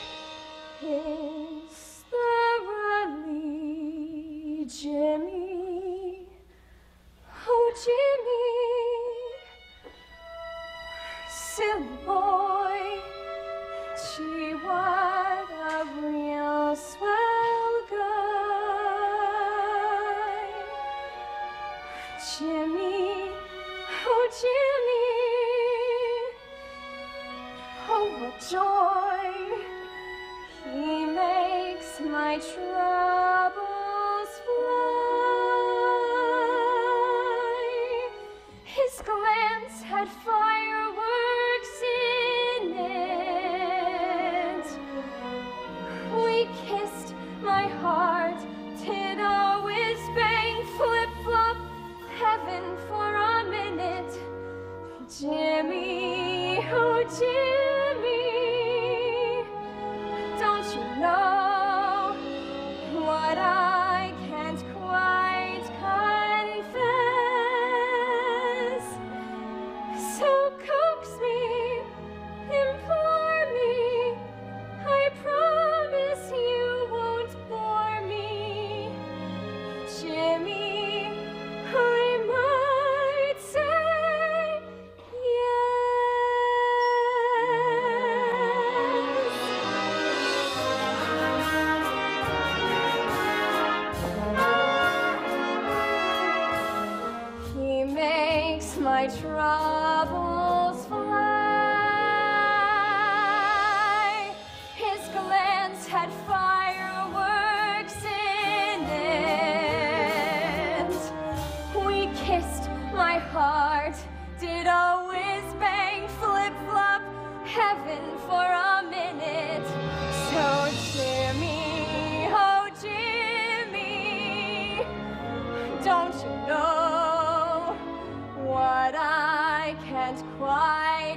is thoroughly Jimmy. Oh, Jimmy, silly boy. Gee, what a real swell guy. Jimmy, oh, Jimmy. Oh, what joy. He makes my troubles fly. His glance had fireworks in it. We kissed, my heart did always bang, flip-flop, heaven for a minute. Jimmy, oh Jimmy, don't you know what I can't quite confess? So coax me, implore me, I promise you won't bore me. Jimmy, I might say yes. He makes my troubles fly. heaven for a minute. So Jimmy, oh Jimmy, don't you know what I can't quite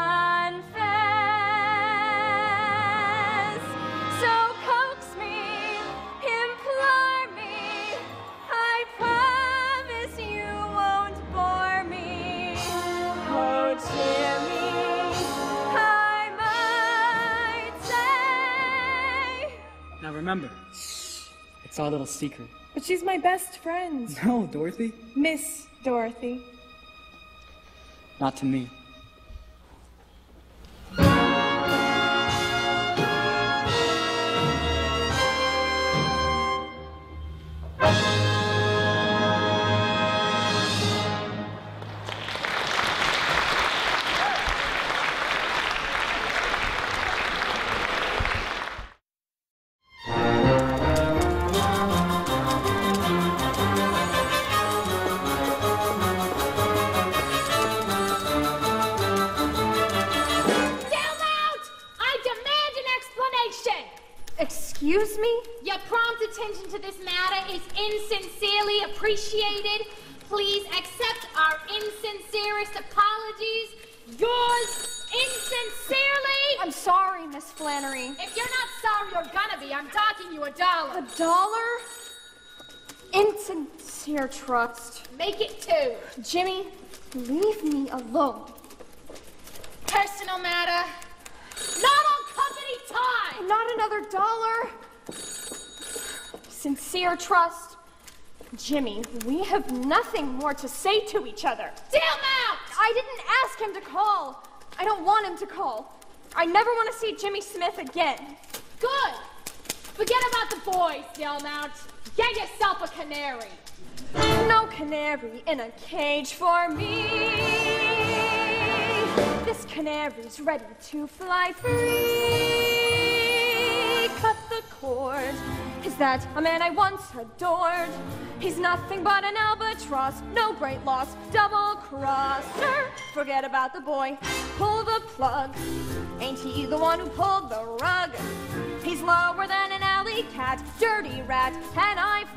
confess? So coax me, implore me, I promise you won't bore me. Oh Jimmy, I might say. Now remember, it's our little secret. But she's my best friend. No, Dorothy. Miss Dorothy. Not to me. Excuse me? Your prompt attention to this matter is insincerely appreciated. Please accept our insincerest apologies. Yours insincerely. I'm sorry, Miss Flannery. If you're not sorry, you're gonna be. I'm docking you $1. $1? Insincere trust. Make it 2. Jimmy, leave me alone. Personal matter. Not on company time! Not another $1. Sincere trust. Jimmy, we have nothing more to say to each other. Dillmount! I didn't ask him to call. I don't want him to call. I never want to see Jimmy Smith again. Good. Forget about the boys, Dillmount. Get yourself a canary. No canary in a cage for me. This canary's ready to fly free. Cut the cord. Is that a man I once adored? He's nothing but an albatross, no great loss, double-crosser. Forget about the boy, pull the plug. Ain't he the one who pulled the rug? He's lower than an alley cat, dirty rat, and I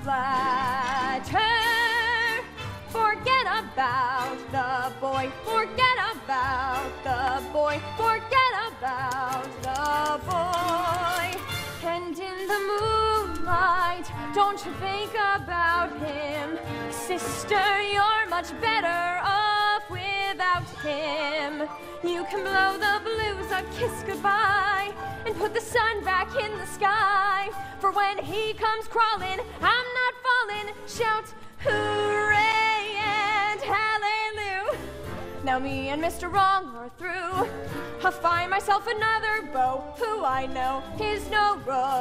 flatter. Forget about the boy, forget about the boy, forget about the boy. And in the moonlight, don't you think about him. Sister, you're much better off without him. You can blow the blues a kiss goodbye and put the sun back in the sky. For when he comes crawling, I'm not falling. Shout hooray and hallelujah. Now me and Mr. Wrong are through. I'll find myself another beau who I know is no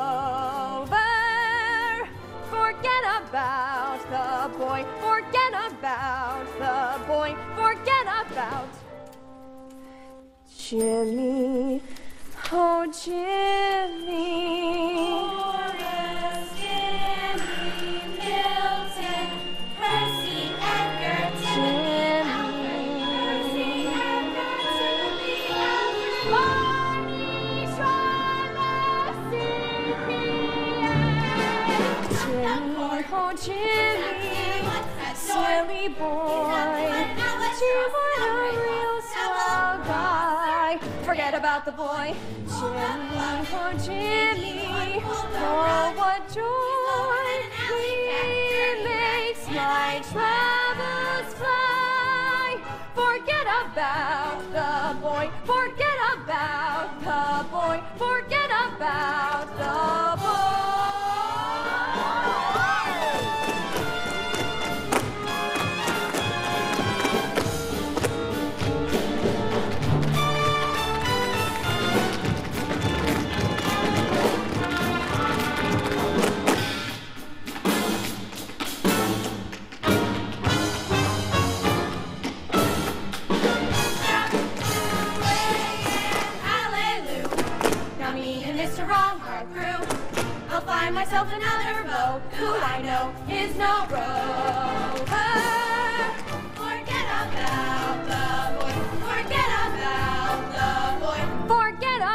rover. Forget about the boy, forget about the boy, forget about Jimmy, oh Jimmy. Horace, Jimmy, Milton, Percy, Edgar, Timothy, Percy, Edgar, Timothy, Barney, Charlotte, Jimmy, oh Jimmy, silly boy, you were a real swell guy. Forget about the boy, Jimmy, oh Jimmy, oh what joy he makes my travels fly. Forget about the boy, forget about the boy, forget about the boy. Mr. Wrong are through. I'll find myself another beau who I know is no rover. Forget about the boy, forget about the boy.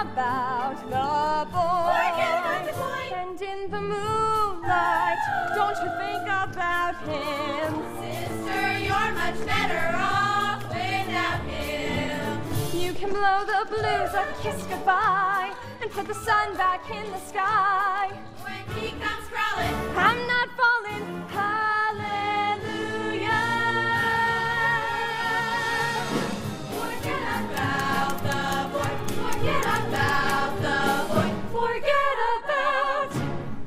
about the boy. Forget about the boy. And in the moonlight, don't you think about him. Sister, you're much better off without him. You can blow the blues a kiss goodbye and put the sun back in the sky. When he comes crawling, I'm not falling, hallelujah. forget about the boy. Forget about the boy. Forget about the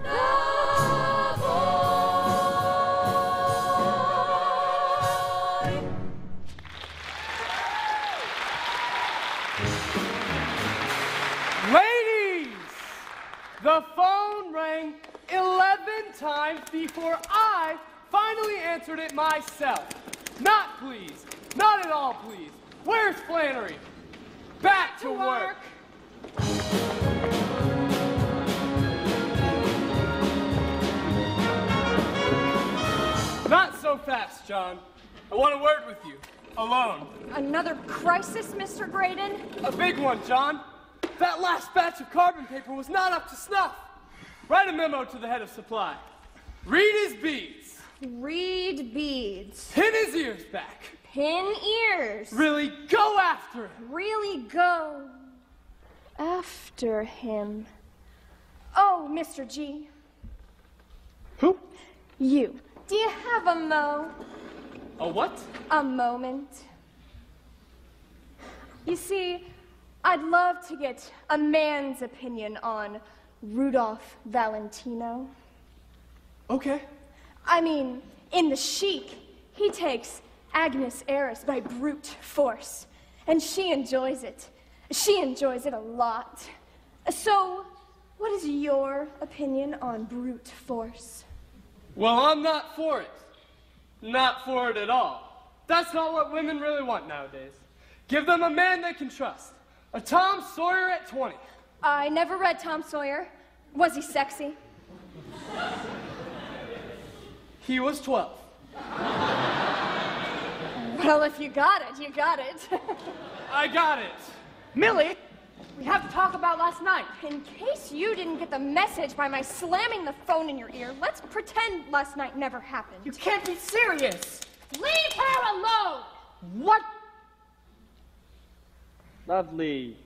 Ladies, the phone rang 11 times before I finally answered it myself. Not please. Not at all please. Where's Flannery? Back to work. Not so fast, John. I want a word with you. Alone. Another crisis, Mr. Graydon? A big one, John. That last batch of carbon paper was not up to snuff. Write a memo to the head of supply. Read his beads. Read beads. Pin his ears back. Pin ears. Really go after him. Really go after him. Oh, Mr. G. Who? You. Do you have a A what? a moment? You see, I'd love to get a man's opinion on Rudolph Valentino. Okay. I mean, in The Sheik, he takes Agnes Eris by brute force, and she enjoys it. She enjoys it a lot. So, what is your opinion on brute force? Well, I'm not for it. Not for it at all. That's not what women really want nowadays. Give them a man they can trust. A Tom Sawyer at 20. I never read Tom Sawyer. Was he sexy? He was 12. Well, if you got it, you got it. I got it. Millie, we have to talk about last night. In case you didn't get the message by my slamming the phone in your ear, let's pretend last night never happened. You can't be serious. Leave her alone! What? Lovely.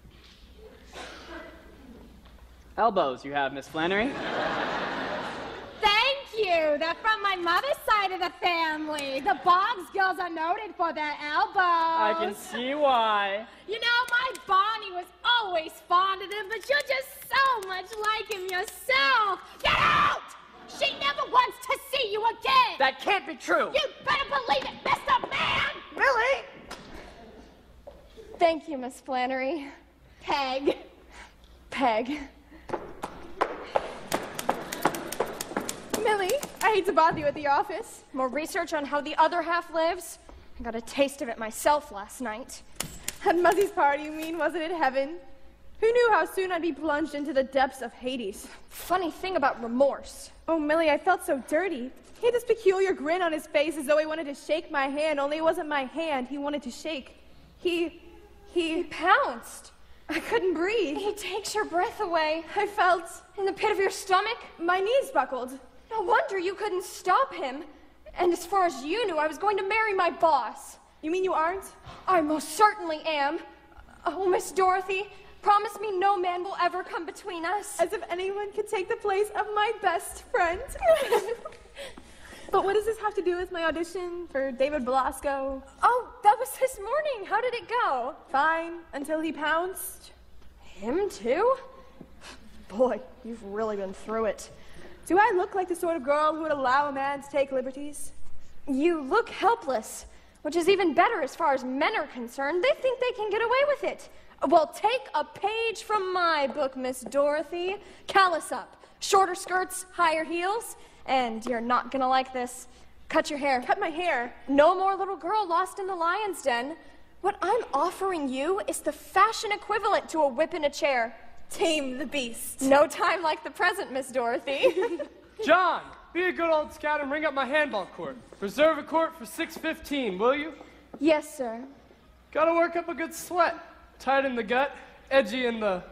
Elbows you have, Miss Flannery. Thank you. They're from my mother's side of the family. The Boggs girls are noted for their elbows. I can see why. You know, my Bonnie was always fond of him, but you're just so much like him yourself. Get out! She never wants to see you again. That can't be true. You better believe it, Mr. Man. Millie! Thank you, Miss Flannery. Peg. Peg. Millie, I hate to bother you at the office. More research on how the other half lives? I got a taste of it myself last night. At Muzzie's party, you mean? Wasn't it heaven? Who knew how soon I'd be plunged into the depths of Hades? Funny thing about remorse. Oh, Millie, I felt so dirty. He had this peculiar grin on his face as though he wanted to shake my hand, only it wasn't my hand he wanted to shake. He pounced. I couldn't breathe. He takes your breath away. I felt... In the pit of your stomach? My knees buckled. No wonder you couldn't stop him. And as far as you knew, I was going to marry my boss. You mean you aren't? I most certainly am. Oh, Miss Dorothy, promise me no man will ever come between us. As if anyone could take the place of my best friend. But what does this have to do with my audition for David Belasco? Oh, that was this morning. How did it go? Fine, until he pounced. Him too? Boy, you've really been through it. Do I look like the sort of girl who would allow a man to take liberties? You look helpless, which is even better as far as men are concerned. They think they can get away with it. Well, take a page from my book, Miss Dorothy. Callous up. Shorter skirts, higher heels. And you're not gonna like this. Cut your hair. Cut my hair. No more little girl lost in the lion's den. What I'm offering you is the fashion equivalent to a whip in a chair. Tame the beast. No time like the present, Miss Dorothy. John, be a good old scout and ring up my handball court. Reserve a court for 6:15, will you? Yes, sir. Gotta work up a good sweat. Tight in the gut. edgy in the...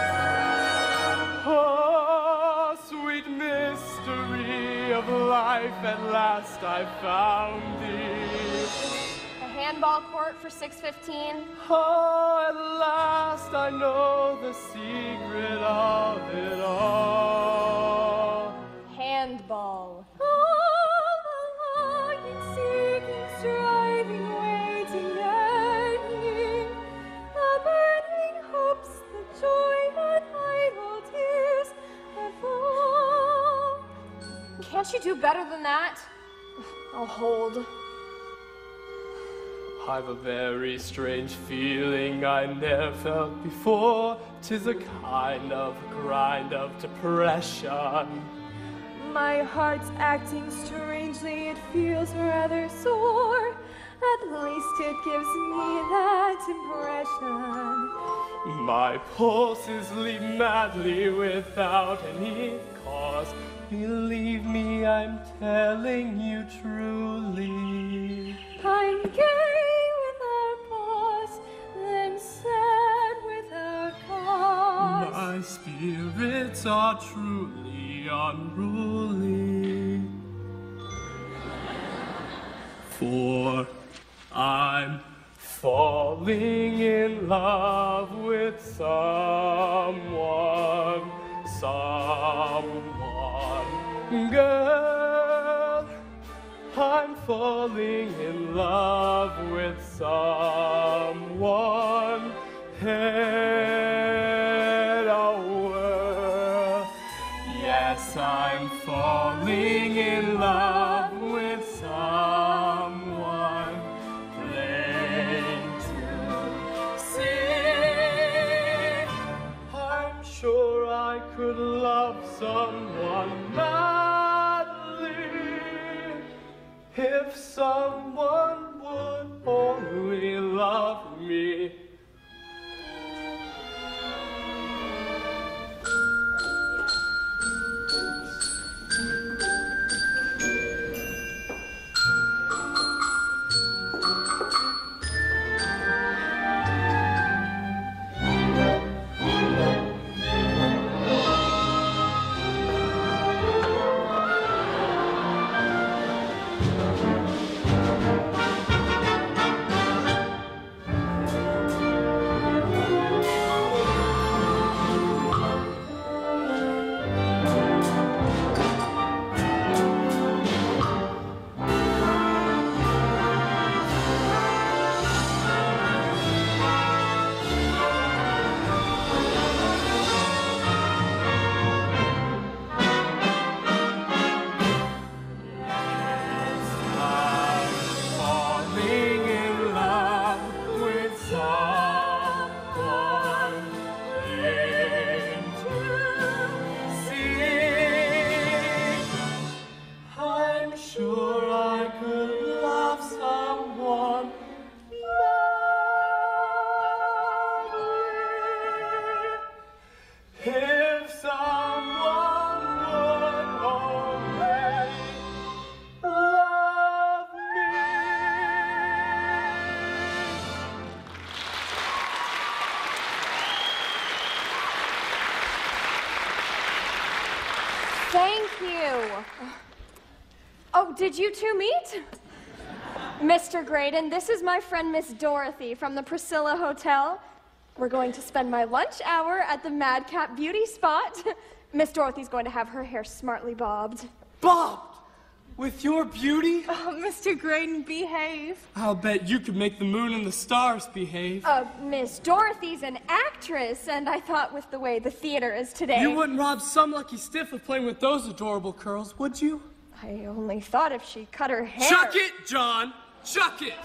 Oh, sweet mystery of life, at last I found thee. A handball court for 6:15. Oh, at last I know the secret of it all. Handball. Longing, seeking, striving, waiting, yearning, the burning hopes, the joy, and idle tears that fall. Can't you do better than that? I'll hold. I've a very strange feeling I never felt before. 'Tis a kind of grind of depression. My heart's acting strangely, it feels rather sore. At least it gives me that impression. My pulses leap madly without any cause. Believe me, I'm telling you truly. I'm gay without pause, then sad without cause. My spirits are truly unruly. For I'm falling in love with someone. Girl, I'm falling in love with someone. Head over. Yes, I'm falling in love with someone. Plain to see. I'm sure I could love someone madly if someone would only love me. Thank you. Oh, did you two meet? Mr. Graydon, this is my friend Miss Dorothy from the Priscilla Hotel. We're going to spend my lunch hour at the Madcap Beauty Spot. Miss Dorothy's going to have her hair smartly bobbed. Bobbed? With your beauty? Oh, Mr. Graydon, behave. I'll bet you could make the moon and the stars behave. Miss Dorothy's an actress, and I thought with the way the theater is today... You wouldn't rob some lucky stiff of playing with those adorable curls, would you? I only thought if she cut her hair... Chuck it, John! Chuck it!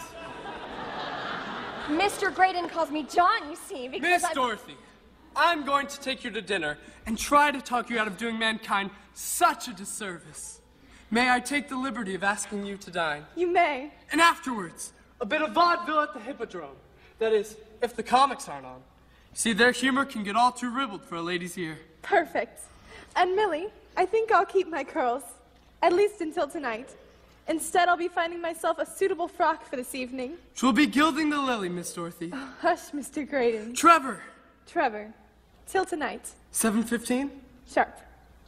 Mr. Graydon calls me John, you see, because Miss Dorothy, I'm going to take you to dinner and try to talk you out of doing mankind such a disservice. May I take the liberty of asking you to dine? You may. And afterwards, a bit of vaudeville at the Hippodrome. That is, if the comics aren't on. See, their humor can get all too ribald for a lady's ear. Perfect. And Millie, I think I'll keep my curls, at least until tonight. Instead, I'll be finding myself a suitable frock for this evening. She'll be gilding the lily, Miss Dorothy. Oh, hush, Mr. Graydon. Trevor, Trevor, till tonight. 7:15? Sharp.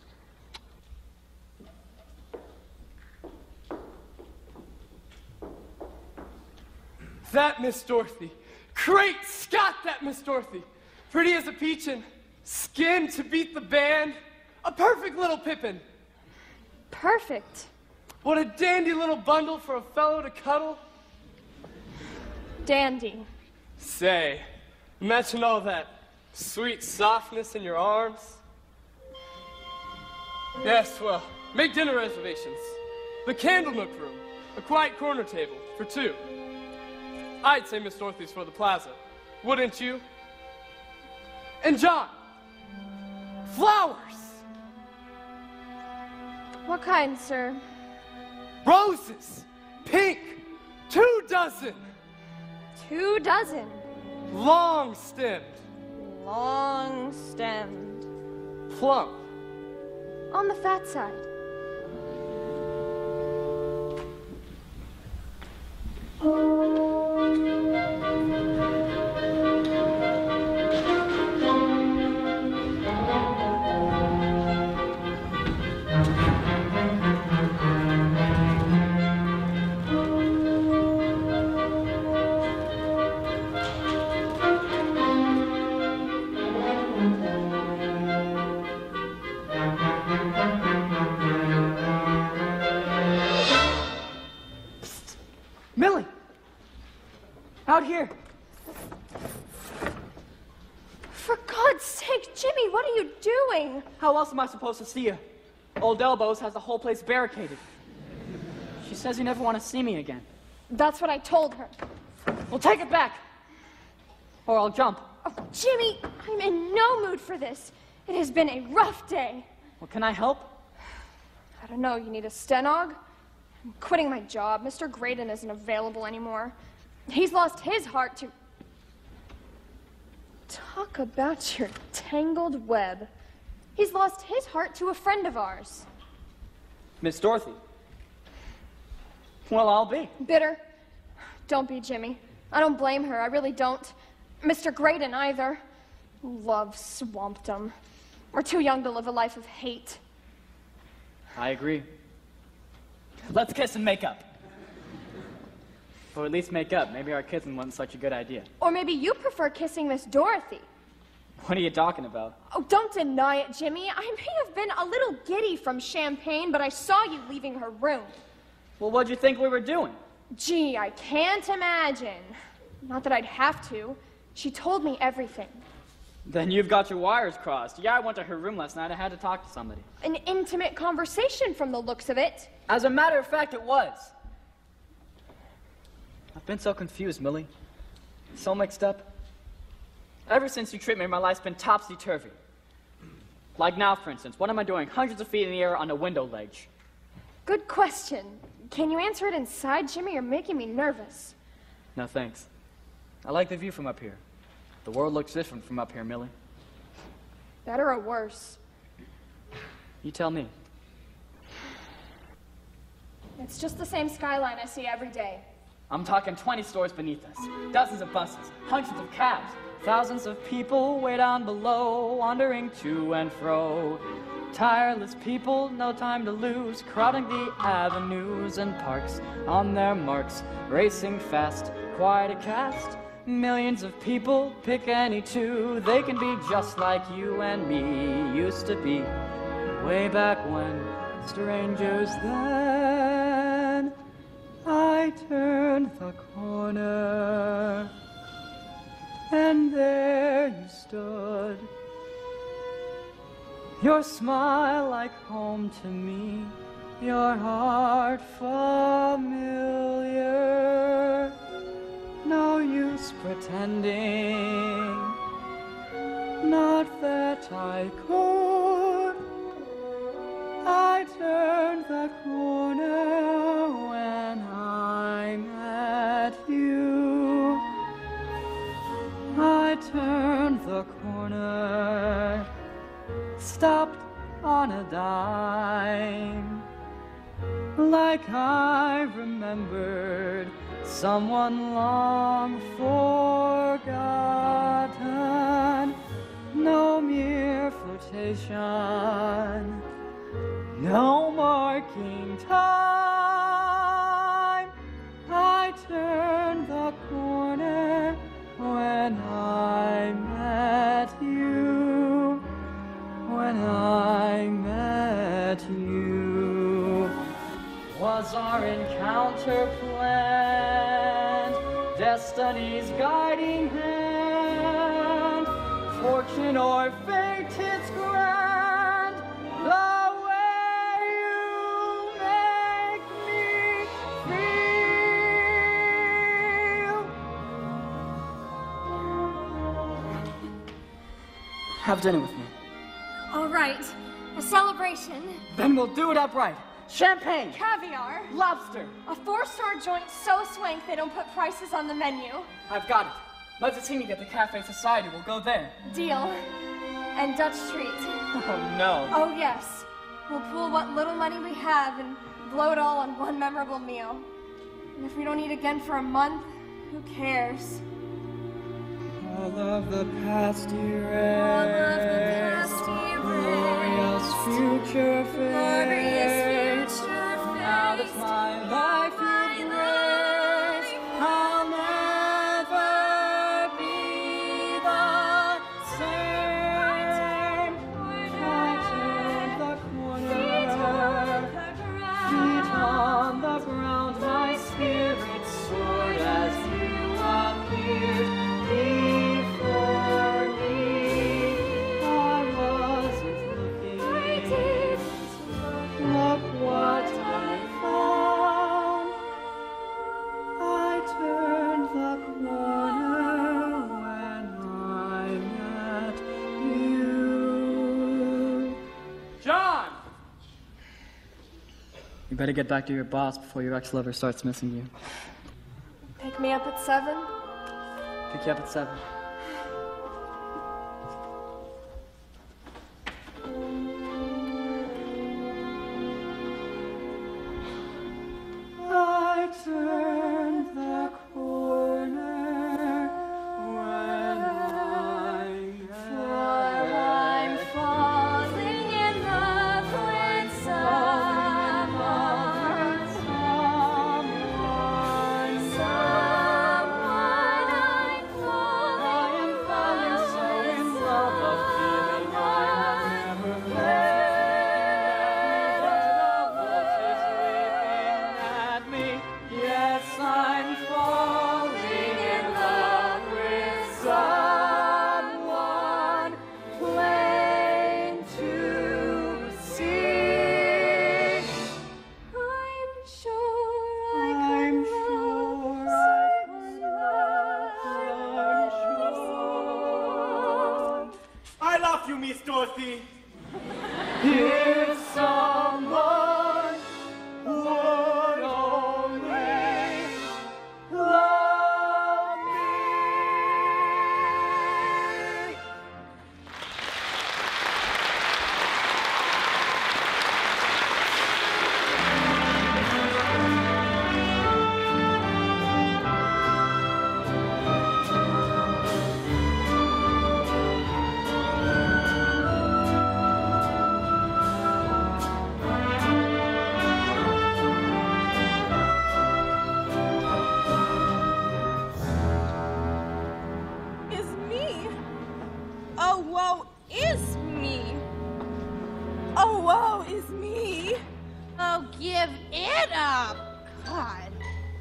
That Miss Dorothy. Great Scott, that Miss Dorothy. Pretty as a peach and skin to beat the band. A perfect little Pippin. Perfect. What a dandy little bundle for a fellow to cuddle. Dandy. Say, imagine all that sweet softness in your arms. Yes, well, make dinner reservations. The Candlenook room, a quiet corner table for 2. I'd say Miss Dorothy's for the plaza. Wouldn't you? And John, flowers! What kind, sir? Roses! Pink! 2 dozen! 2 dozen. Long stemmed. Long stemmed. Plump. On the fat side. Millie! Out here! For God's sake, Jimmy, what are you doing? How else am I supposed to see you? Old Elbows has the whole place barricaded. She says you never want to see me again. That's what I told her. Well, take it back! Or I'll jump. Oh, Jimmy, I'm in no mood for this. It has been a rough day. Well, can I help? I don't know, you need a stenog? I'm quitting my job. Mr. Graydon isn't available anymore. He's lost his heart to... Talk about your tangled web. He's lost his heart to a friend of ours. Miss Dorothy. Well, I'll be. Bitter? Don't be, Jimmy. I don't blame her, I really don't. Mr. Graydon either. Love swamped him. We're too young to live a life of hate. I agree. Let's kiss and make up. Or at least make up. Maybe our kissing wasn't such a good idea. Or maybe you prefer kissing Miss Dorothy. What are you talking about? Oh, don't deny it, Jimmy. I may have been a little giddy from champagne, but I saw you leaving her room. Well, what'd you think we were doing? Gee, I can't imagine. Not that I'd have to. She told me everything. Then you've got your wires crossed. Yeah, I went to her room last night. I had to talk to somebody. An intimate conversation from the looks of it. As a matter of fact, it was. I've been so confused, Millie. So mixed up. Ever since you tripped me, my life's been topsy-turvy. Like now, for instance, what am I doing hundreds of feet in the air on a window ledge? Good question. Can you answer it inside, Jimmy? You're making me nervous. No, thanks. I like the view from up here. The world looks different from up here, Millie. Better or worse? You tell me. It's just the same skyline I see every day. I'm talking 20 stories beneath us. Dozens of buses, hundreds of cabs. Thousands of people way down below, wandering to and fro. Tireless people, no time to lose, crowding the avenues and parks on their marks, racing fast, quite a cast. Millions of people, pick any two. They can be just like you and me used to be, way back when, strangers then. I turned the corner, and there you stood. Your smile like home to me, your heart familiar. No use pretending, not that I could. I turned the corner when I met you. I turned the corner, stopped on a dime, like I remembered someone long forgotten. salutation. No marking time. I turned the corner when I met you. When I met you. Was our encounter planned? Destiny's guiding hand? Fortune or fate, it's grand. The way you make me feel. Have dinner with me. All right, a celebration. Then we'll do it upright. Champagne, Caviar. lobster. A 4-star joint so swank they don't put prices on the menu. I've got it. Mezzattini at the Cafe Society. We'll go there. Deal. And Dutch Street. Oh, no. Oh, yes. We'll pool what little money we have and blow it all on one memorable meal. And if we don't eat again for a month, who cares? All of the past erased. All of the past Glorious future face. Glorious future Now that my life you've raised, I'll never be the same. I turned the corner, feet on the ground, my spirit soared as you appeared before me. I wasn't looking. Look what I found. I turned the corner when I met you. John! You better get back to your boss before your ex-lover starts missing you. Pick me up at 7? Pick you up at 7. I turned the corner when I'm falling in love with someone. Someone I'm falling so in love, a feeling I have never felt. The wolf is leaping at me. Yes, I'm falling in love with someone plain to see. I'm sure I I love you, Miss Dorothy. If someone would only love me. Is me. Oh, woe is me. Oh, woe is me. Oh, give it up. God.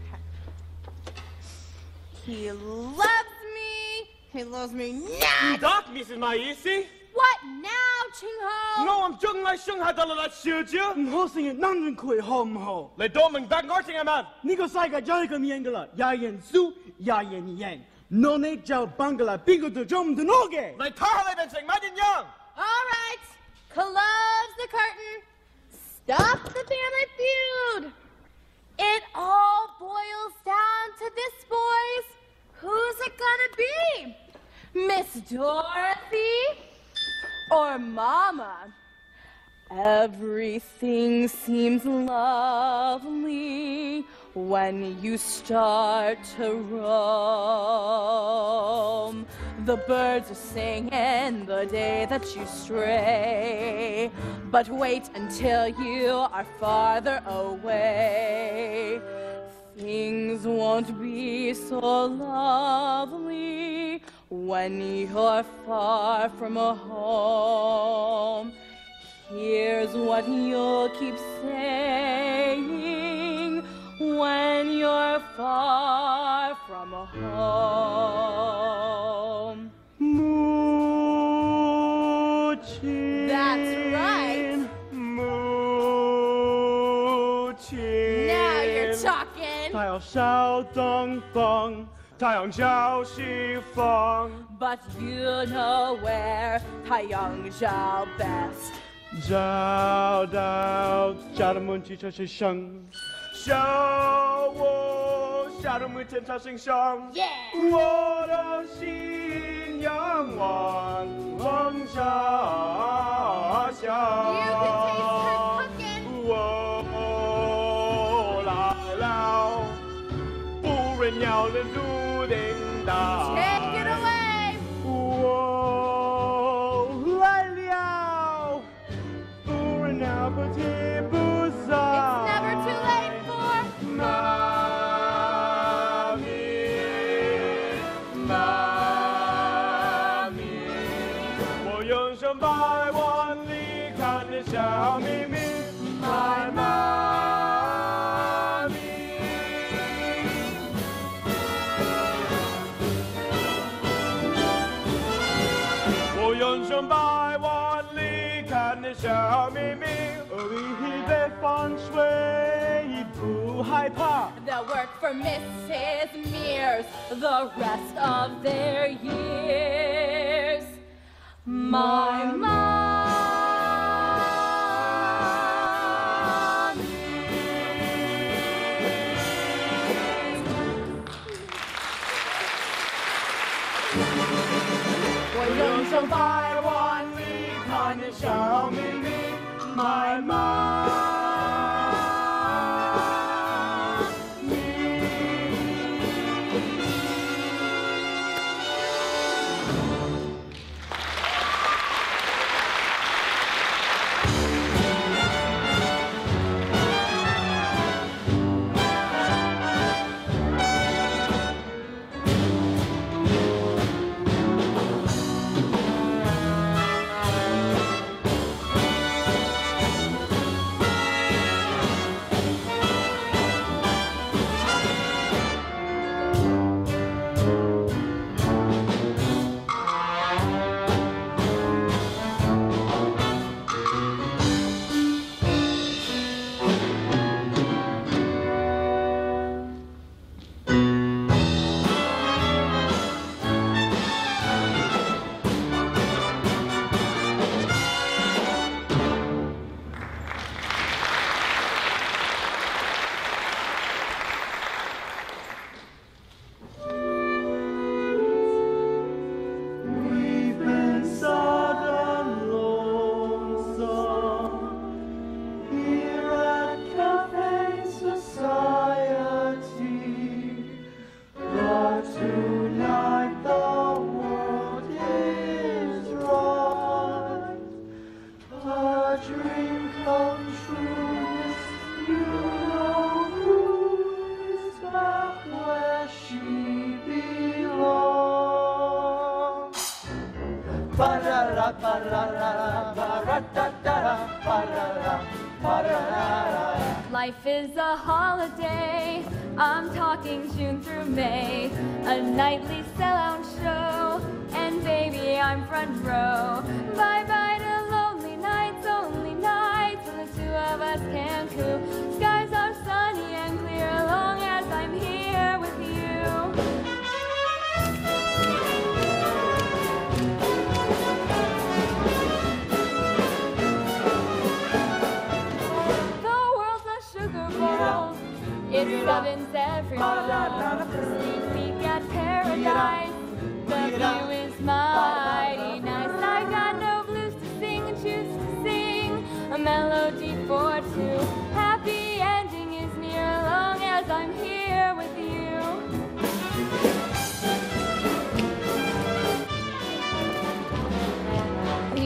He loves me. He loves me not. Doc, Mrs. Maisi. What now, Ching Ho? 我唔中意生下得啦，小姐。 唔好成日諗亂佢好唔好？ 你都明白我聽係咪？ 呢個世界就係咁樣噶啦，有人輸，有人贏。我呢就幫噶啦，邊個都做唔到我嘅。 你睇下你變成乜點樣？ All right. Close the curtain. Stop the family feud. It all boils down to this, boys. Who's it gonna be? Miss Dorothy or Mama? Everything seems lovely when you start to roam The birds are singing the day that you stray. But wait until you are farther away. Things won't be so lovely when you're far from home. Here's what you'll keep saying when you're far from home. Muchin. That's right. Muchin. Now you're talking. 太阳照东方，太阳照西方， But you know where 太阳照 best. 照到照到门前朝西上，笑我笑到门前朝西上， Yeah. 我的心仰望望家乡。我来了，不人鸟的注定大。 Take it away. 我来了，不人鸟不提不散。 It's never too late for 妈咪，妈咪，我用上百万里看着小秘密，my 妈咪。我用上百万里看着小秘密，一北风吹不害怕。 They'll work for Mrs. Mears the rest of their years. My mommy. 我用上百万里看着小秘密，my 妈咪。We've been sad and lonesome here at Cafe Society, but tonight the world is right. A dream come true, yes, you know who is back where she belongs. Ba-da-da, ba-da-da, ba-da-da-da, ba-da-da, ba-da-da-da. Life is a holiday. I'm talking June through May. A nightly sellout show. And baby, I'm front row. Bye bye to lonely nights, only nights when the two of us can coo. Skies are sunny and clear long as I'm here with you. The world's a sugar bowl. It's ovens everywhere. Sneak peek at paradise. The view is mighty nice. I got no blues to sing and choose to sing a melody for two. Happy ending is near long as I'm here with you.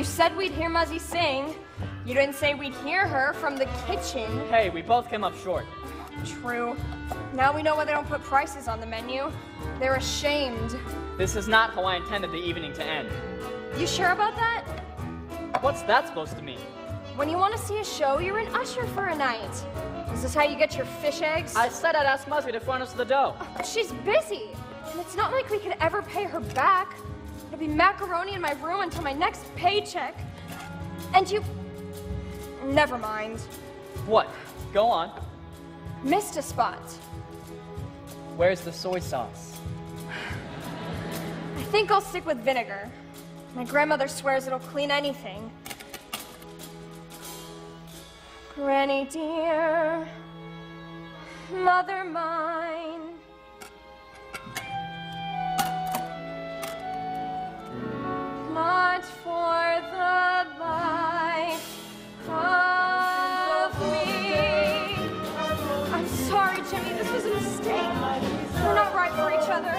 You said we'd hear Muzzy sing. You didn't say we'd hear her from the kitchen. Hey, we both came up short. True. Now we know why they don't put prices on the menu. They're ashamed. This is not how I intended the evening to end. You sure about that? What's that supposed to mean? When you want to see a show, you're an usher for a night. Is this how you get your fish eggs? I said I'd ask Muzzy to front us the dough. She's busy, and it's not like we could ever pay her back. It'll be macaroni in my room until my next paycheck. And you... Never mind. What? Go on. Missed a spot. Where's the soy sauce? I think I'll stick with vinegar. My grandmother swears it'll clean anything. Granny dear, mother mine, not for the life of me. I'm sorry, Jimmy, this was a mistake. We're not right for each other.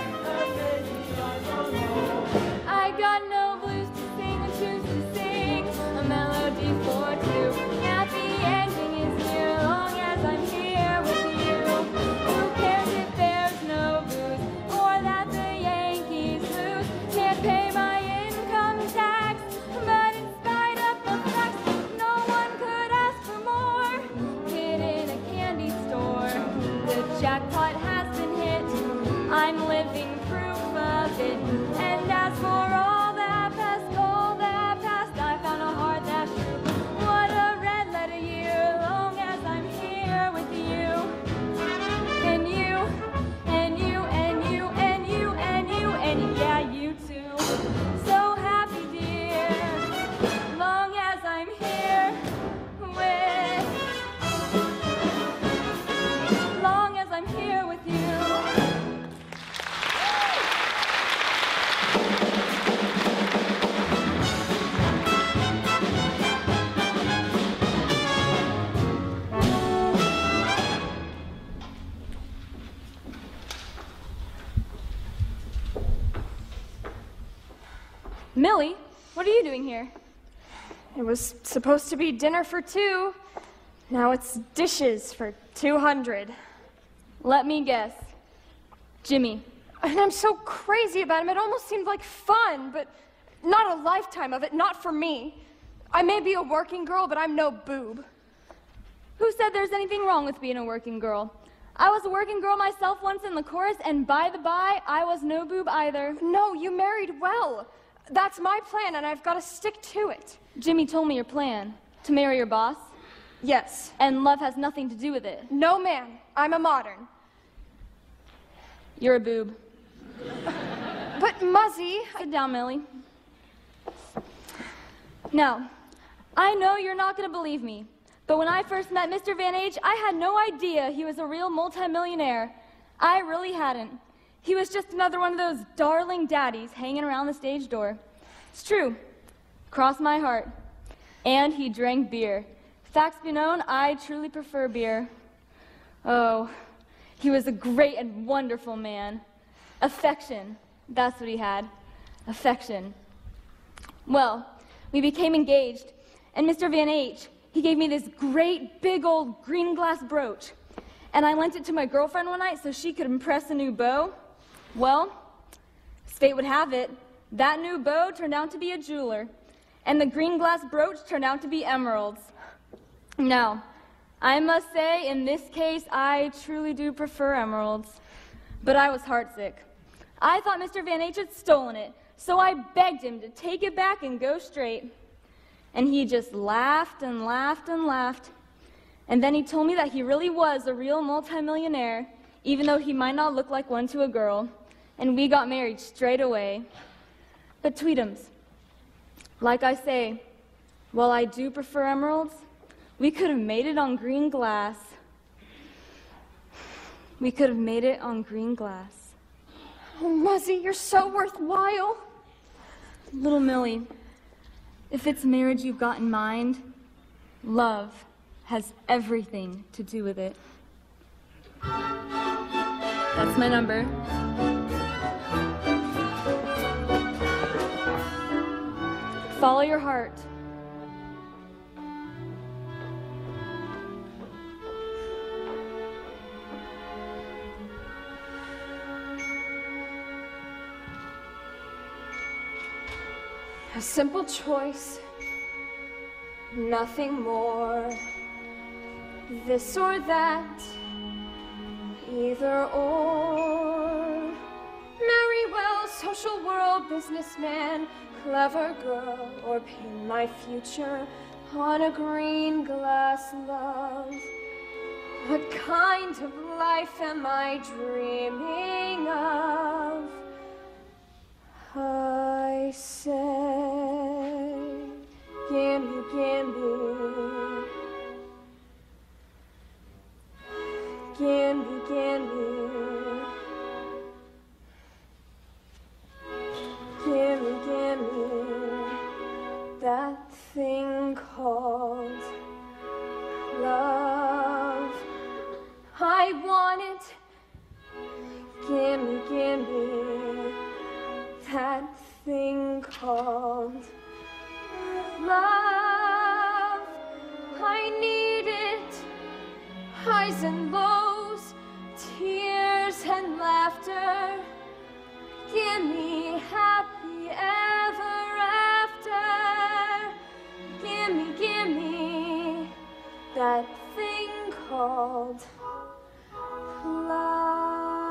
I got no blues to sing and tunes to sing, a melody for two. At the ending is here, long as I'm here with you. Who cares if there's no booze, or that the Yankees lose? Can't pay my income tax, but in spite of the facts, no one could ask for more. Hid in a candy store, the jackpot has been hit. I'm living proof of it. And as for all that past, I found a heart that's true. What a red letter year, long as I'm here with you. And you, and you, and you, and you, and you, and yeah, you too. So happy, dear, long as I'm here with, long as I'm here with you. Millie, what are you doing here? It was supposed to be dinner for 2. Now it's dishes for 200. Let me guess. Jimmy. And I'm so crazy about him, it almost seemed like fun, but not a lifetime of it, not for me. I may be a working girl, but I'm no boob. Who said there's anything wrong with being a working girl? I was a working girl myself once in the chorus, and by the by, I was no boob either. No, you married well. That's my plan, and I've got to stick to it. Jimmy told me your plan. To marry your boss? Yes. And love has nothing to do with it? No, ma'am. I'm a modern. You're a boob. But, Muzzy... Sit down, Millie. Now, I know you're not going to believe me, but when I first met Mr. Van Age, I had no idea he was a real multimillionaire. I really hadn't. He was just another one of those darling daddies hanging around the stage door. It's true. Cross my heart. And he drank beer. Facts be known, I truly prefer beer. Oh, he was a great and wonderful man. Affection. That's what he had. Affection. Well, we became engaged, and Mr. Van H., he gave me this great big old green glass brooch. And I lent it to my girlfriend one night so she could impress a new beau. Well, as fate would have it, that new beau turned out to be a jeweler, and the green glass brooch turned out to be emeralds. Now, I must say, in this case, I truly do prefer emeralds. But I was heartsick. I thought Mr. Van H. had stolen it, so I begged him to take it back and go straight. And he just laughed and laughed and laughed. And then he told me that he really was a real multimillionaire, even though he might not look like one to a girl. And we got married straight away. But Tweetums, like I say, while I do prefer emeralds, we could have made it on green glass. We could have made it on green glass. Oh, Muzzy, you're so worthwhile. Little Millie, if it's marriage you've got in mind, love has everything to do with it. That's my number. Follow your heart. A simple choice, nothing more. This or that, either or. Marry well, social world, businessman, clever girl, or pin my future on a green glass love. What kind of life am I dreaming of? I say, gimme, gimme, gimme, gimme, gimme, gimme, that thing called love. I want it, gimme, gimme, that thing called love. I need it, highs and lows, tears and laughter. Give me happy ever after. Give me that thing called love.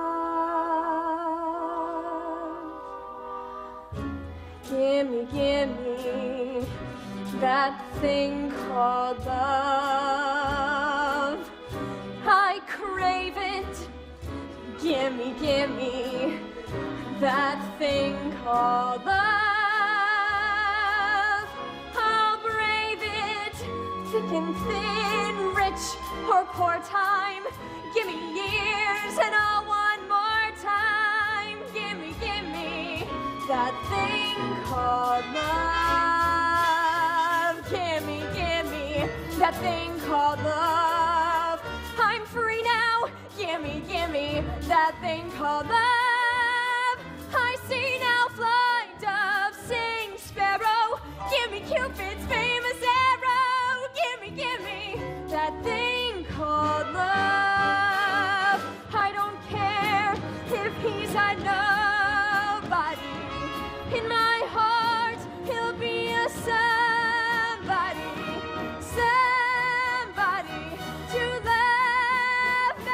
Give me that thing called love. I crave it. Give me that thing called love. I'll brave it, thick and thin, rich or poor time. Give me years and I'll one more time. Give me that thing called love. Give me that thing called love. I'm free now. Give me that thing called love. I see now fly dove, sing sparrow. Give me Cupid's famous arrow. Give me that thing called love. I don't care if he's a nobody. In my heart, he'll be a somebody to love me.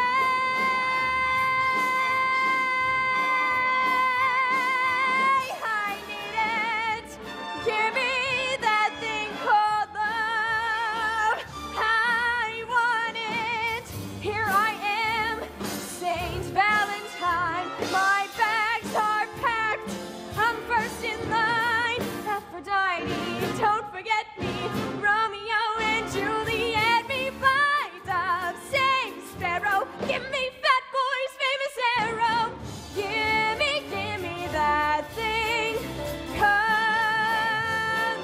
I need it. Give me that thing called love. I want it. Here I am, Saint Valentine. My bags are packed. I'm first in line. Aphrodite, don't forget me. Romeo and Juliet, me fly dove, sing sparrow. Give me Fat Boy's famous arrow. Give me that thing called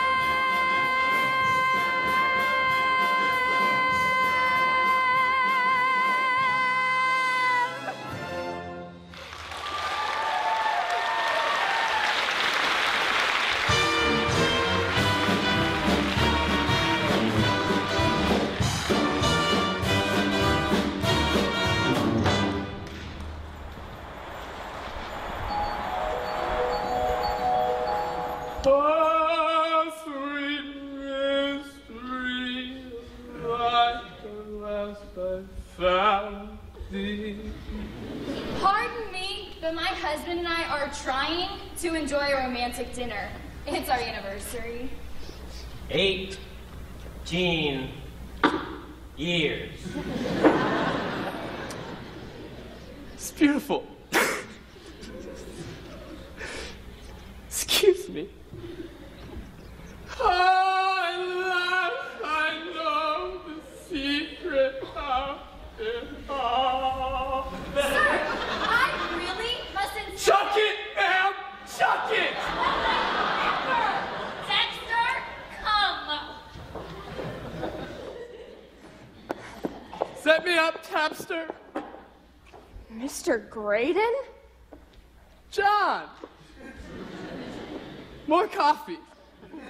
Oh, sweet mystery, like the last I found thee. Pardon me, but my husband and I are trying to enjoy a romantic dinner. It's our anniversary. 18 years. It's beautiful. Excuse me. I know the secret of it all. Sir, I really mustn't... Chuck it, ma'am! Chuck it! Dexter, come. Set me up, Tapster. Mr. Graydon? John! More coffee.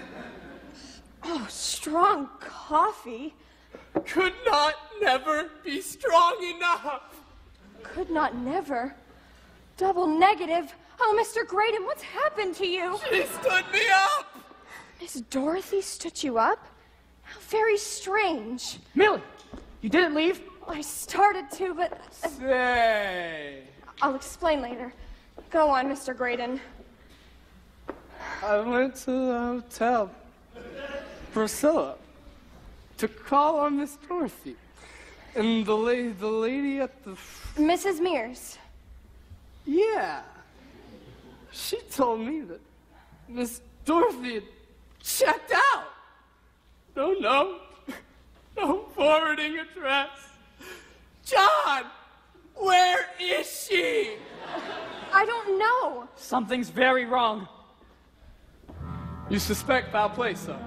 strong coffee. Could not never be strong enough. Could not never. Double negative. Oh, Mr. Graydon, what's happened to you? She stood me up. Miss Dorothy stood you up? How very strange. Millie, you didn't leave? I started to, but... Say. I'll explain later. Go on, Mr. Graydon. I went to the hotel, Priscilla, to call on Miss Dorothy. And the lady at the... Mrs. Mears. Yeah. She told me that Miss Dorothy had checked out. No forwarding address. John, where is she? I don't know. Something's very wrong. You suspect foul play, son?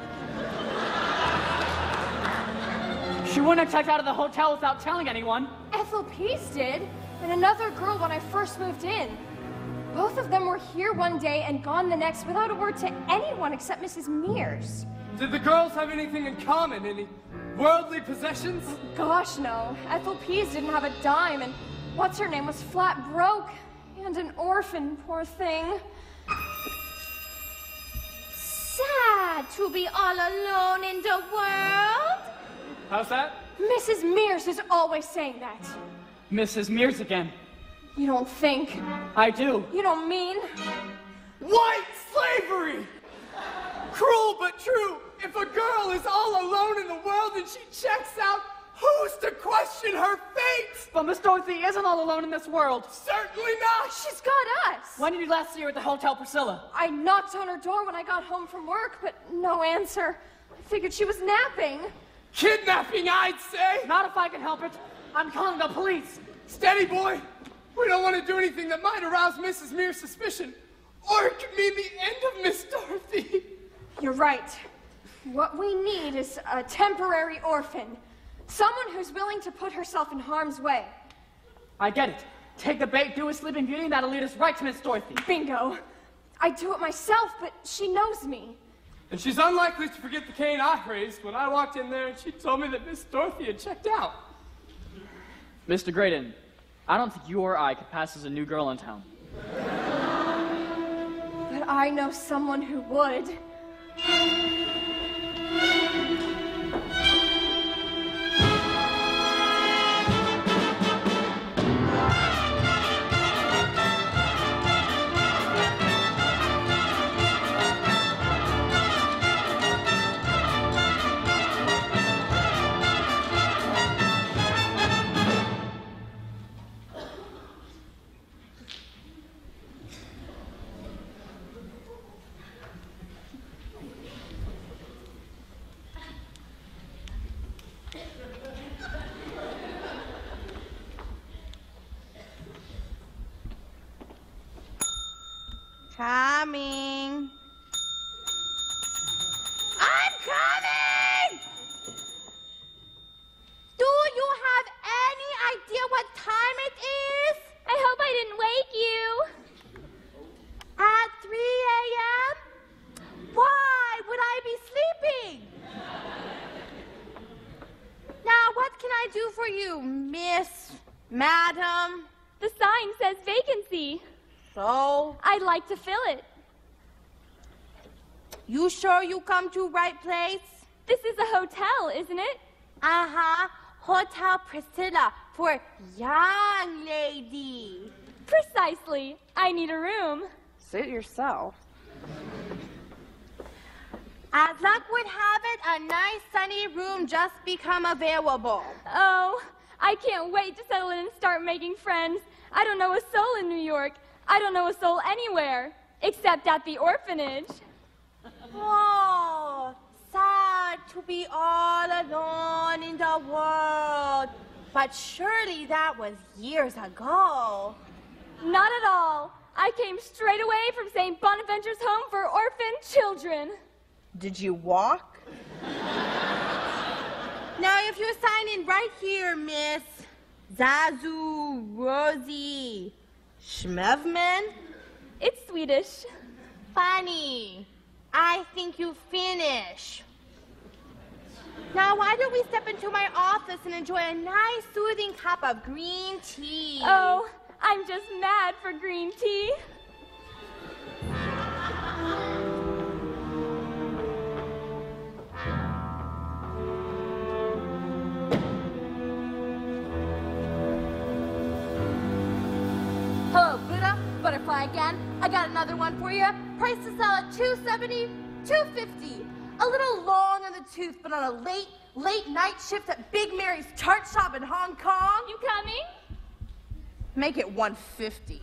She wouldn't have checked out of the hotel without telling anyone. Ethel Pease did, and another girl when I first moved in. Both of them were here one day and gone the next without a word to anyone except Mrs. Mears. Did the girls have anything in common? Any worldly possessions? Gosh, no. Ethel Pease didn't have a dime, and what's-her-name was flat broke. And an orphan, poor thing. Sad to be all alone in the world. How's that? Mrs. Mears is always saying that. Mrs. Mears again. You don't think. I do. You don't mean. White slavery! Cruel but true. If a girl is all alone in the world and she checks out, who's to question her fate? But Miss Dorothy isn't all alone in this world. Certainly not. She's got us. When did you last see her at the Hotel Priscilla? I knocked on her door when I got home from work, but no answer. I figured she was napping. Kidnapping, I'd say. Not if I can help it. I'm calling the police. Steady, boy. We don't want to do anything that might arouse Mrs. Mears' suspicion. Or it could mean the end of Miss Dorothy. You're right. What we need is a temporary orphan. Someone who's willing to put herself in harm's way. I get it. Take the bait, do a Sleeping Beauty, and that'll lead us right to Miss Dorothy. Bingo. I'd do it myself, but she knows me. And she's unlikely to forget the cane I raised when I walked in there and she told me that Miss Dorothy had checked out. Mr. Graydon, I don't think you or I could pass as a new girl in town. But I know someone who would. Coming. I'm coming! Do you have any idea what time it is? I hope I didn't wake you. At 3 a.m.? Why would I be sleeping? Now, what can I do for you, Miss, Madam? The sign says vacancy. So? I'd like to fill it. You sure you come to right place? This is a hotel, isn't it? Uh-huh. Hotel Priscilla for young lady. Precisely. I need a room. Sit yourself. As luck would have it, a nice sunny room just become available. Oh, I can't wait to settle in and start making friends. I don't know a soul in New York. I don't know a soul anywhere, except at the orphanage. Oh, sad to be all alone in the world. But surely that was years ago. Not at all. I came straight away from St. Bonaventure's Home for Orphan Children. Did you walk? Now, if you sign in right here, Miss Zazu Rosie Schmevman. It's Swedish. Funny. I think you finish. Now, why don't we step into my office and enjoy a nice, soothing cup of green tea? Oh, I'm just mad for green tea. Hello, Buddha. Butterfly again. I got another one for you. Price to sell at $270, $250. A little long in the tooth, but on a late night shift at Big Mary's Tart Shop in Hong Kong. You coming? Make it $150.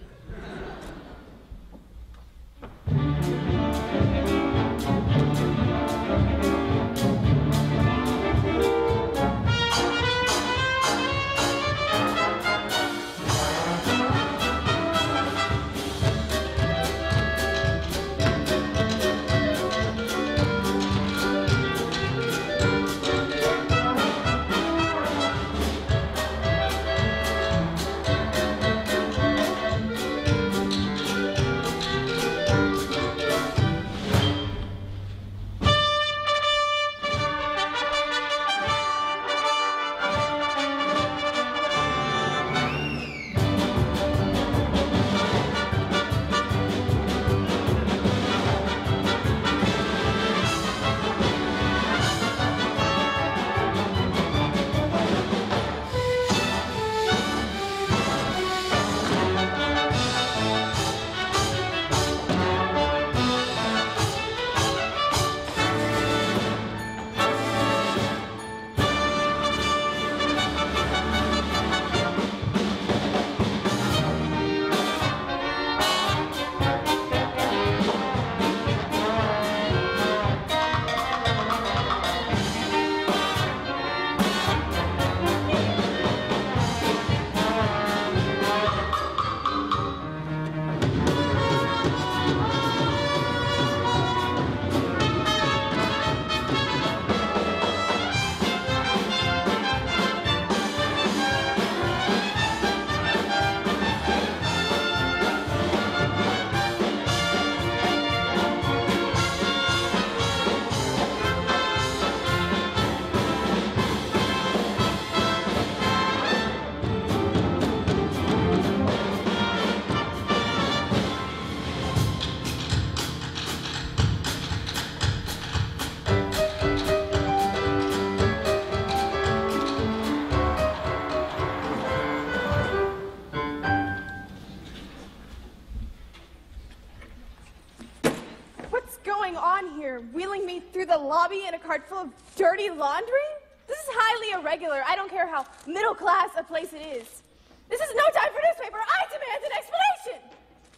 Wheeling me through the lobby in a cart full of dirty laundry? This is highly irregular. I don't care how middle class a place it is. This is no time for newspaper. I demand an explanation.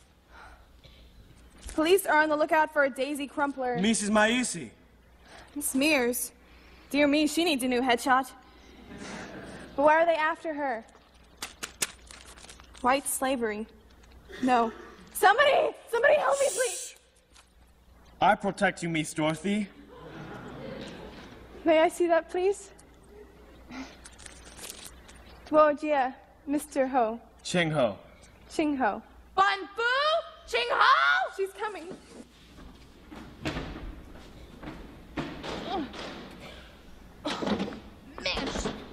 Police are on the lookout for a Daisy Crumpler. Mrs. Maisi. Miss Mears. Dear me, she needs a new headshot. But why are they after her? White slavery. No. Somebody help me, please. I protect you, Miss Dorothy. May I see that, please? Tuojia, Mr. Ho. Ching Ho. Ching Ho. Bun Fu? Ching Ho? She's coming. Man.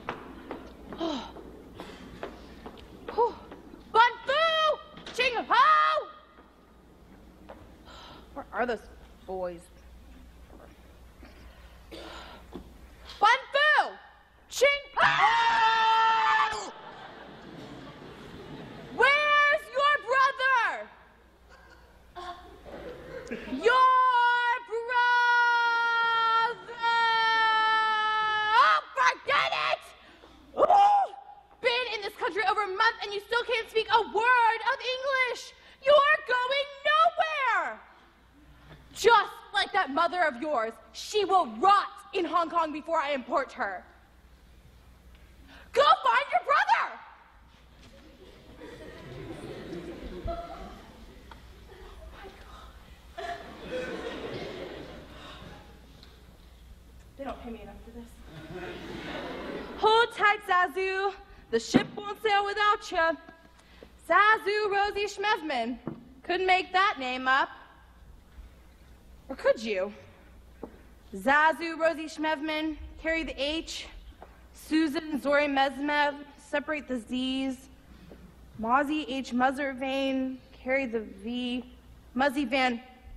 Bun Fu? Ching Ho? Where are those boys? Bun Fu! Ching Ho! Where's your brother? Your brother! Oh, forget it! Oh! Been in this country over a month and you still can't speak a word of English. You're going nowhere. Just like that mother of yours, she will rot in Hong Kong before I import her. Go find your brother! They don't pay me enough for this. Hold tight, Zazu. The ship won't sail without you. Zazu Rosie Schmevman. Couldn't make that name up. Or could you? Zazu Rosie Schmevman, carry the H. Susan Zori Mezmev, separate the Z's. Mozzie H. Muzzervane, carry the V. Muzzie Van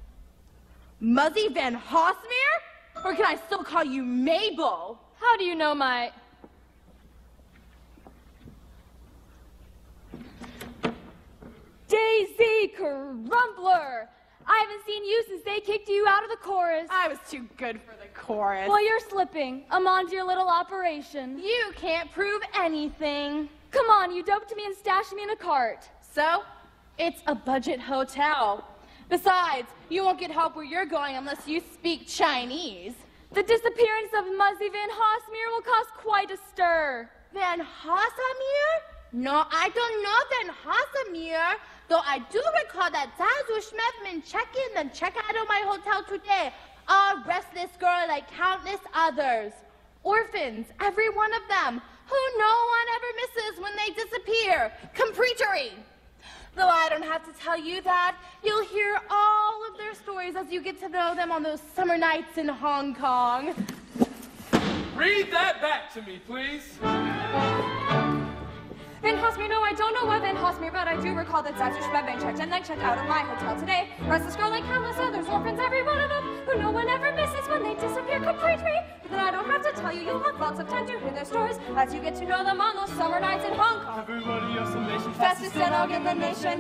Hosmeer? Or can I still call you Mabel? How do you know my... Daisy Crumpler! I haven't seen you since they kicked you out of the chorus. I was too good for the chorus. Well, you're slipping. I'm on to your little operation. You can't prove anything. Come on, you doped me and stashed me in a cart. So, it's a budget hotel. Besides, you won't get help where you're going unless you speak Chinese. The disappearance of Muzzie Van Hosmeer will cause quite a stir. Van Hosmeer? No, I don't know Van Hosmeer. Though I do recall that Zazu Schmethman check-in and check-out of my hotel today. A restless girl like countless others. Orphans, every one of them, who no one ever misses when they disappear. Compretery. Though I don't have to tell you that, you'll hear all of their stories as you get to know them on those summer nights in Hong Kong. Read that back to me, please. Van Hosmeer, no, I don't know what Van Hosmeer, but I do recall that Zazu Schmethman checked in, then checked out of my hotel today. Restless girl like countless others, orphans, every one of them, who no one ever misses when they disappear. Compretery. But then I don't have to tell you, you'll have lots of time to hear their stories as you get to know them on those summer nights in Hong Kong. Everybody else in the nation. Fastest dog in the nation.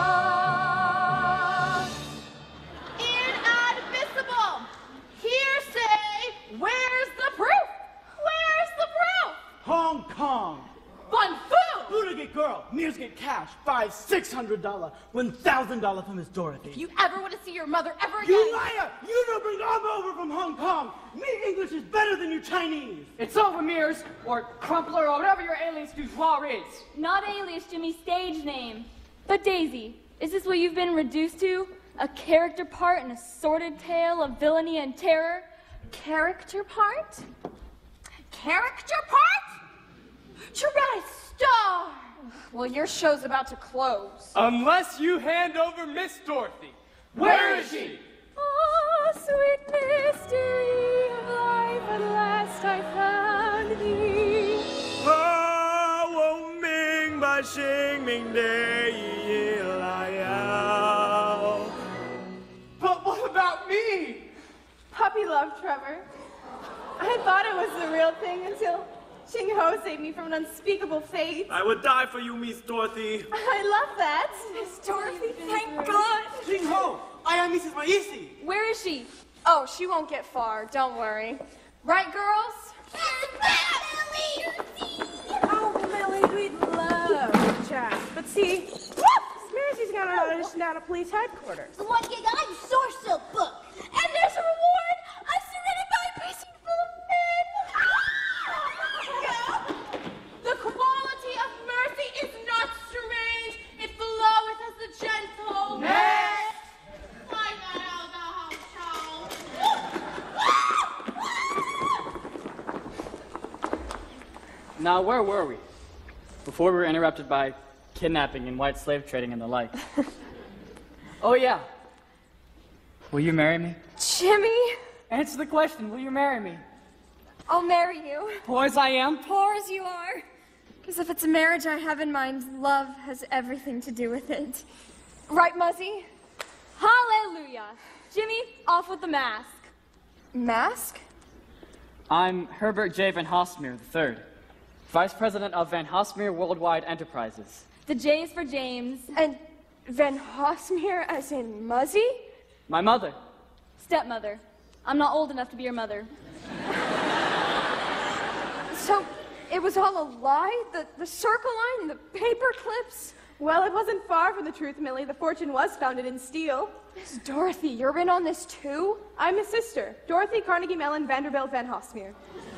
Inadmissible. Hearsay. Where's the proof? Where's the proof? Hong Kong. Fun food. Buddha get girl, Mears get cash, $500, $600, $1,000 from Miss Dorothy. If you ever want to see your mother ever again... You liar! You don't bring Arm over from Hong Kong! Me English is better than you Chinese! It's over, Mears, or Crumpler, or whatever your alias du jour is. Not alias, Jimmy, stage name. But Daisy, is this what you've been reduced to? A character part in a sordid tale of villainy and terror? Character part? Character part? Try star! Well, your show's about to close. Unless you hand over Miss Dorothy. Where is she? Ah, sweet mystery of life, at last I found thee. Ah, wo ming ba xing ming de yi lai yao. But what about me? Puppy love, Trevor. I thought it was the real thing until Ching Ho saved me from an unspeakable fate. I would die for you, Miss Dorothy. I love that. Miss Dorothy, thank God. Ching Ho, I am Mrs. Maisi. Where is she? Oh, she won't get far, don't worry. Right, girls? Oh, Millie, we'd love to chat. But see, Smirzy's got an audition down at police headquarters. The one gig I'm Sorcel book. And there's a reward. I'm surrounded by a precinct full of men. The quality of mercy is not strange. It floweth as the gentle. Next! Now, where were we? Before we were interrupted by kidnapping and white slave trading and the like. Oh, yeah. Will you marry me? Jimmy? Answer the question. Will you marry me? I'll marry you. Poor as I am. Poor as you are. Because if it's a marriage I have in mind, love has everything to do with it. Right, Muzzie? Hallelujah. Jimmy, off with the mask. Mask? I'm Herbert J. Van Hosmeer III, Vice President of Van Hosmeer Worldwide Enterprises. The J is for James. And Van Hosmeer as in Muzzie? My mother. Stepmother. I'm not old enough to be your mother. So, it was all a lie? The circle line, the paper clips? Well, it wasn't far from the truth, Millie. The fortune was founded in steel. Miss Dorothy, you're in on this too? I'm his sister, Dorothy Carnegie Mellon Vanderbilt Van Hosmeer.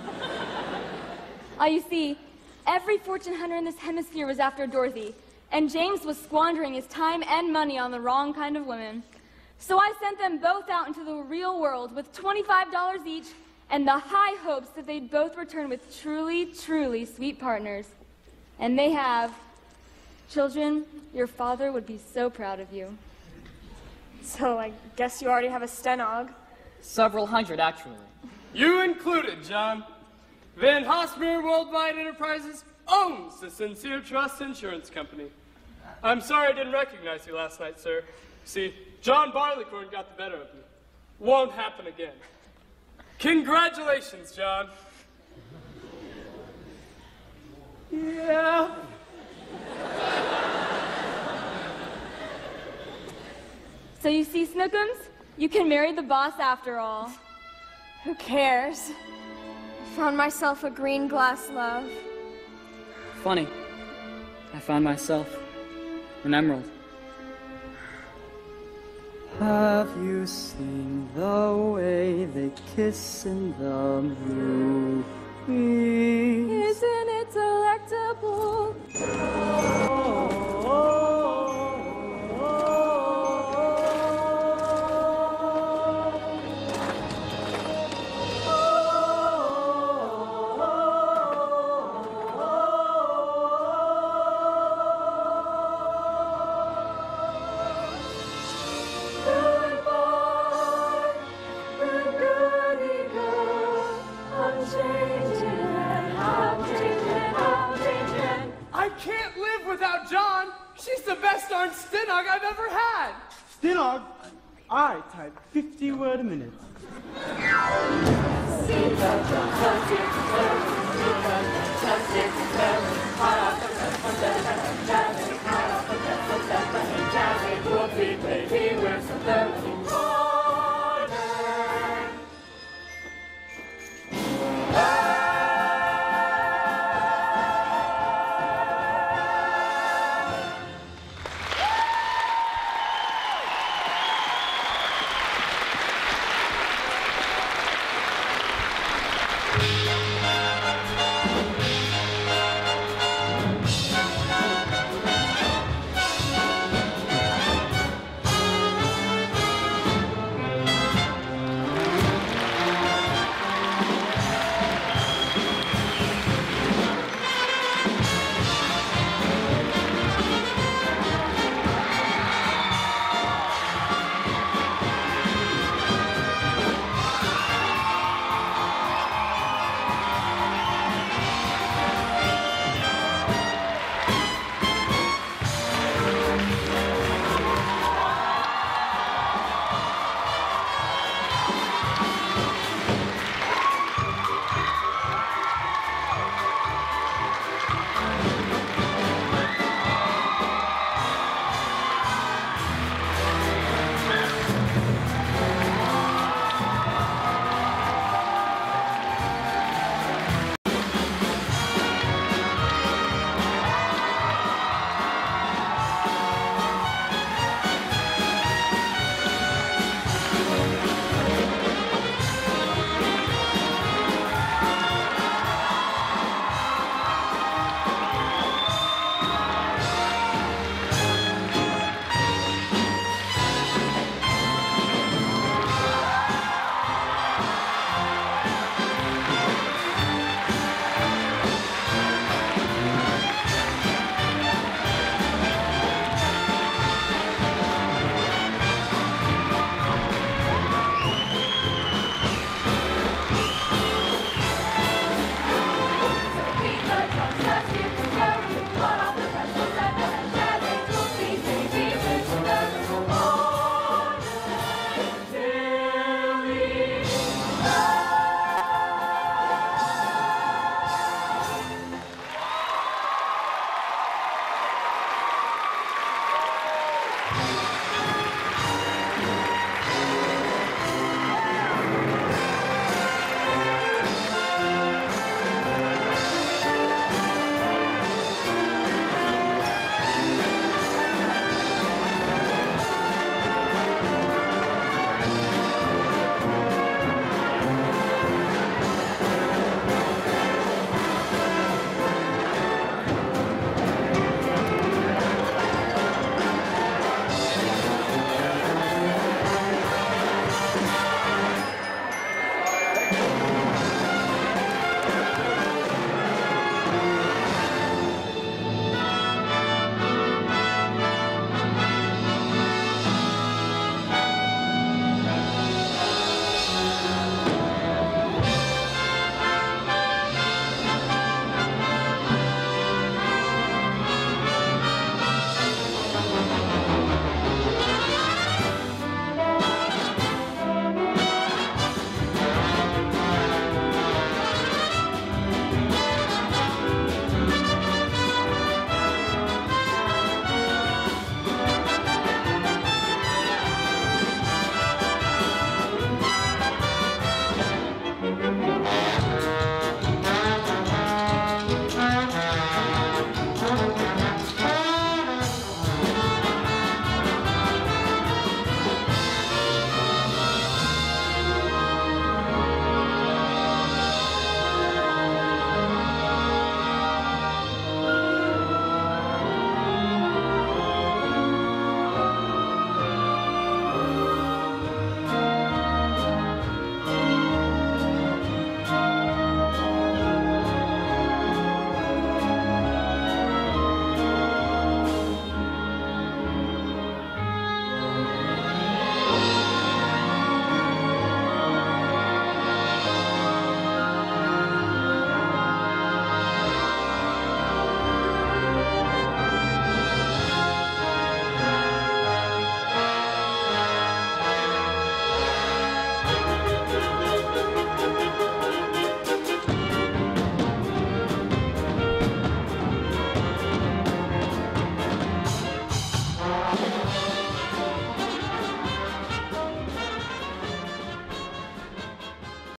You see, every fortune hunter in this hemisphere was after Dorothy, and James was squandering his time and money on the wrong kind of women. So I sent them both out into the real world with $25 each and the high hopes that they'd both return with truly, truly sweet partners. And they have. Children, your father would be so proud of you. So I guess you already have a stenog. Several hundred, actually. You included, John. Van Hosmer Worldwide Enterprises owns the Sincere Trust Insurance Company. I'm sorry I didn't recognize you last night, sir. See, John Barleycorn got the better of me. Won't happen again. Congratulations, John. Yeah. So you see, Snookums, you can marry the boss after all. Who cares? I found myself a green glass love. Funny. I found myself an emerald. Have you seen the way they kiss in the movies? Isn't it delectable? I can't live without John. She's the best darn stenog I've ever had. Stenog, I type 50 words a minute. See the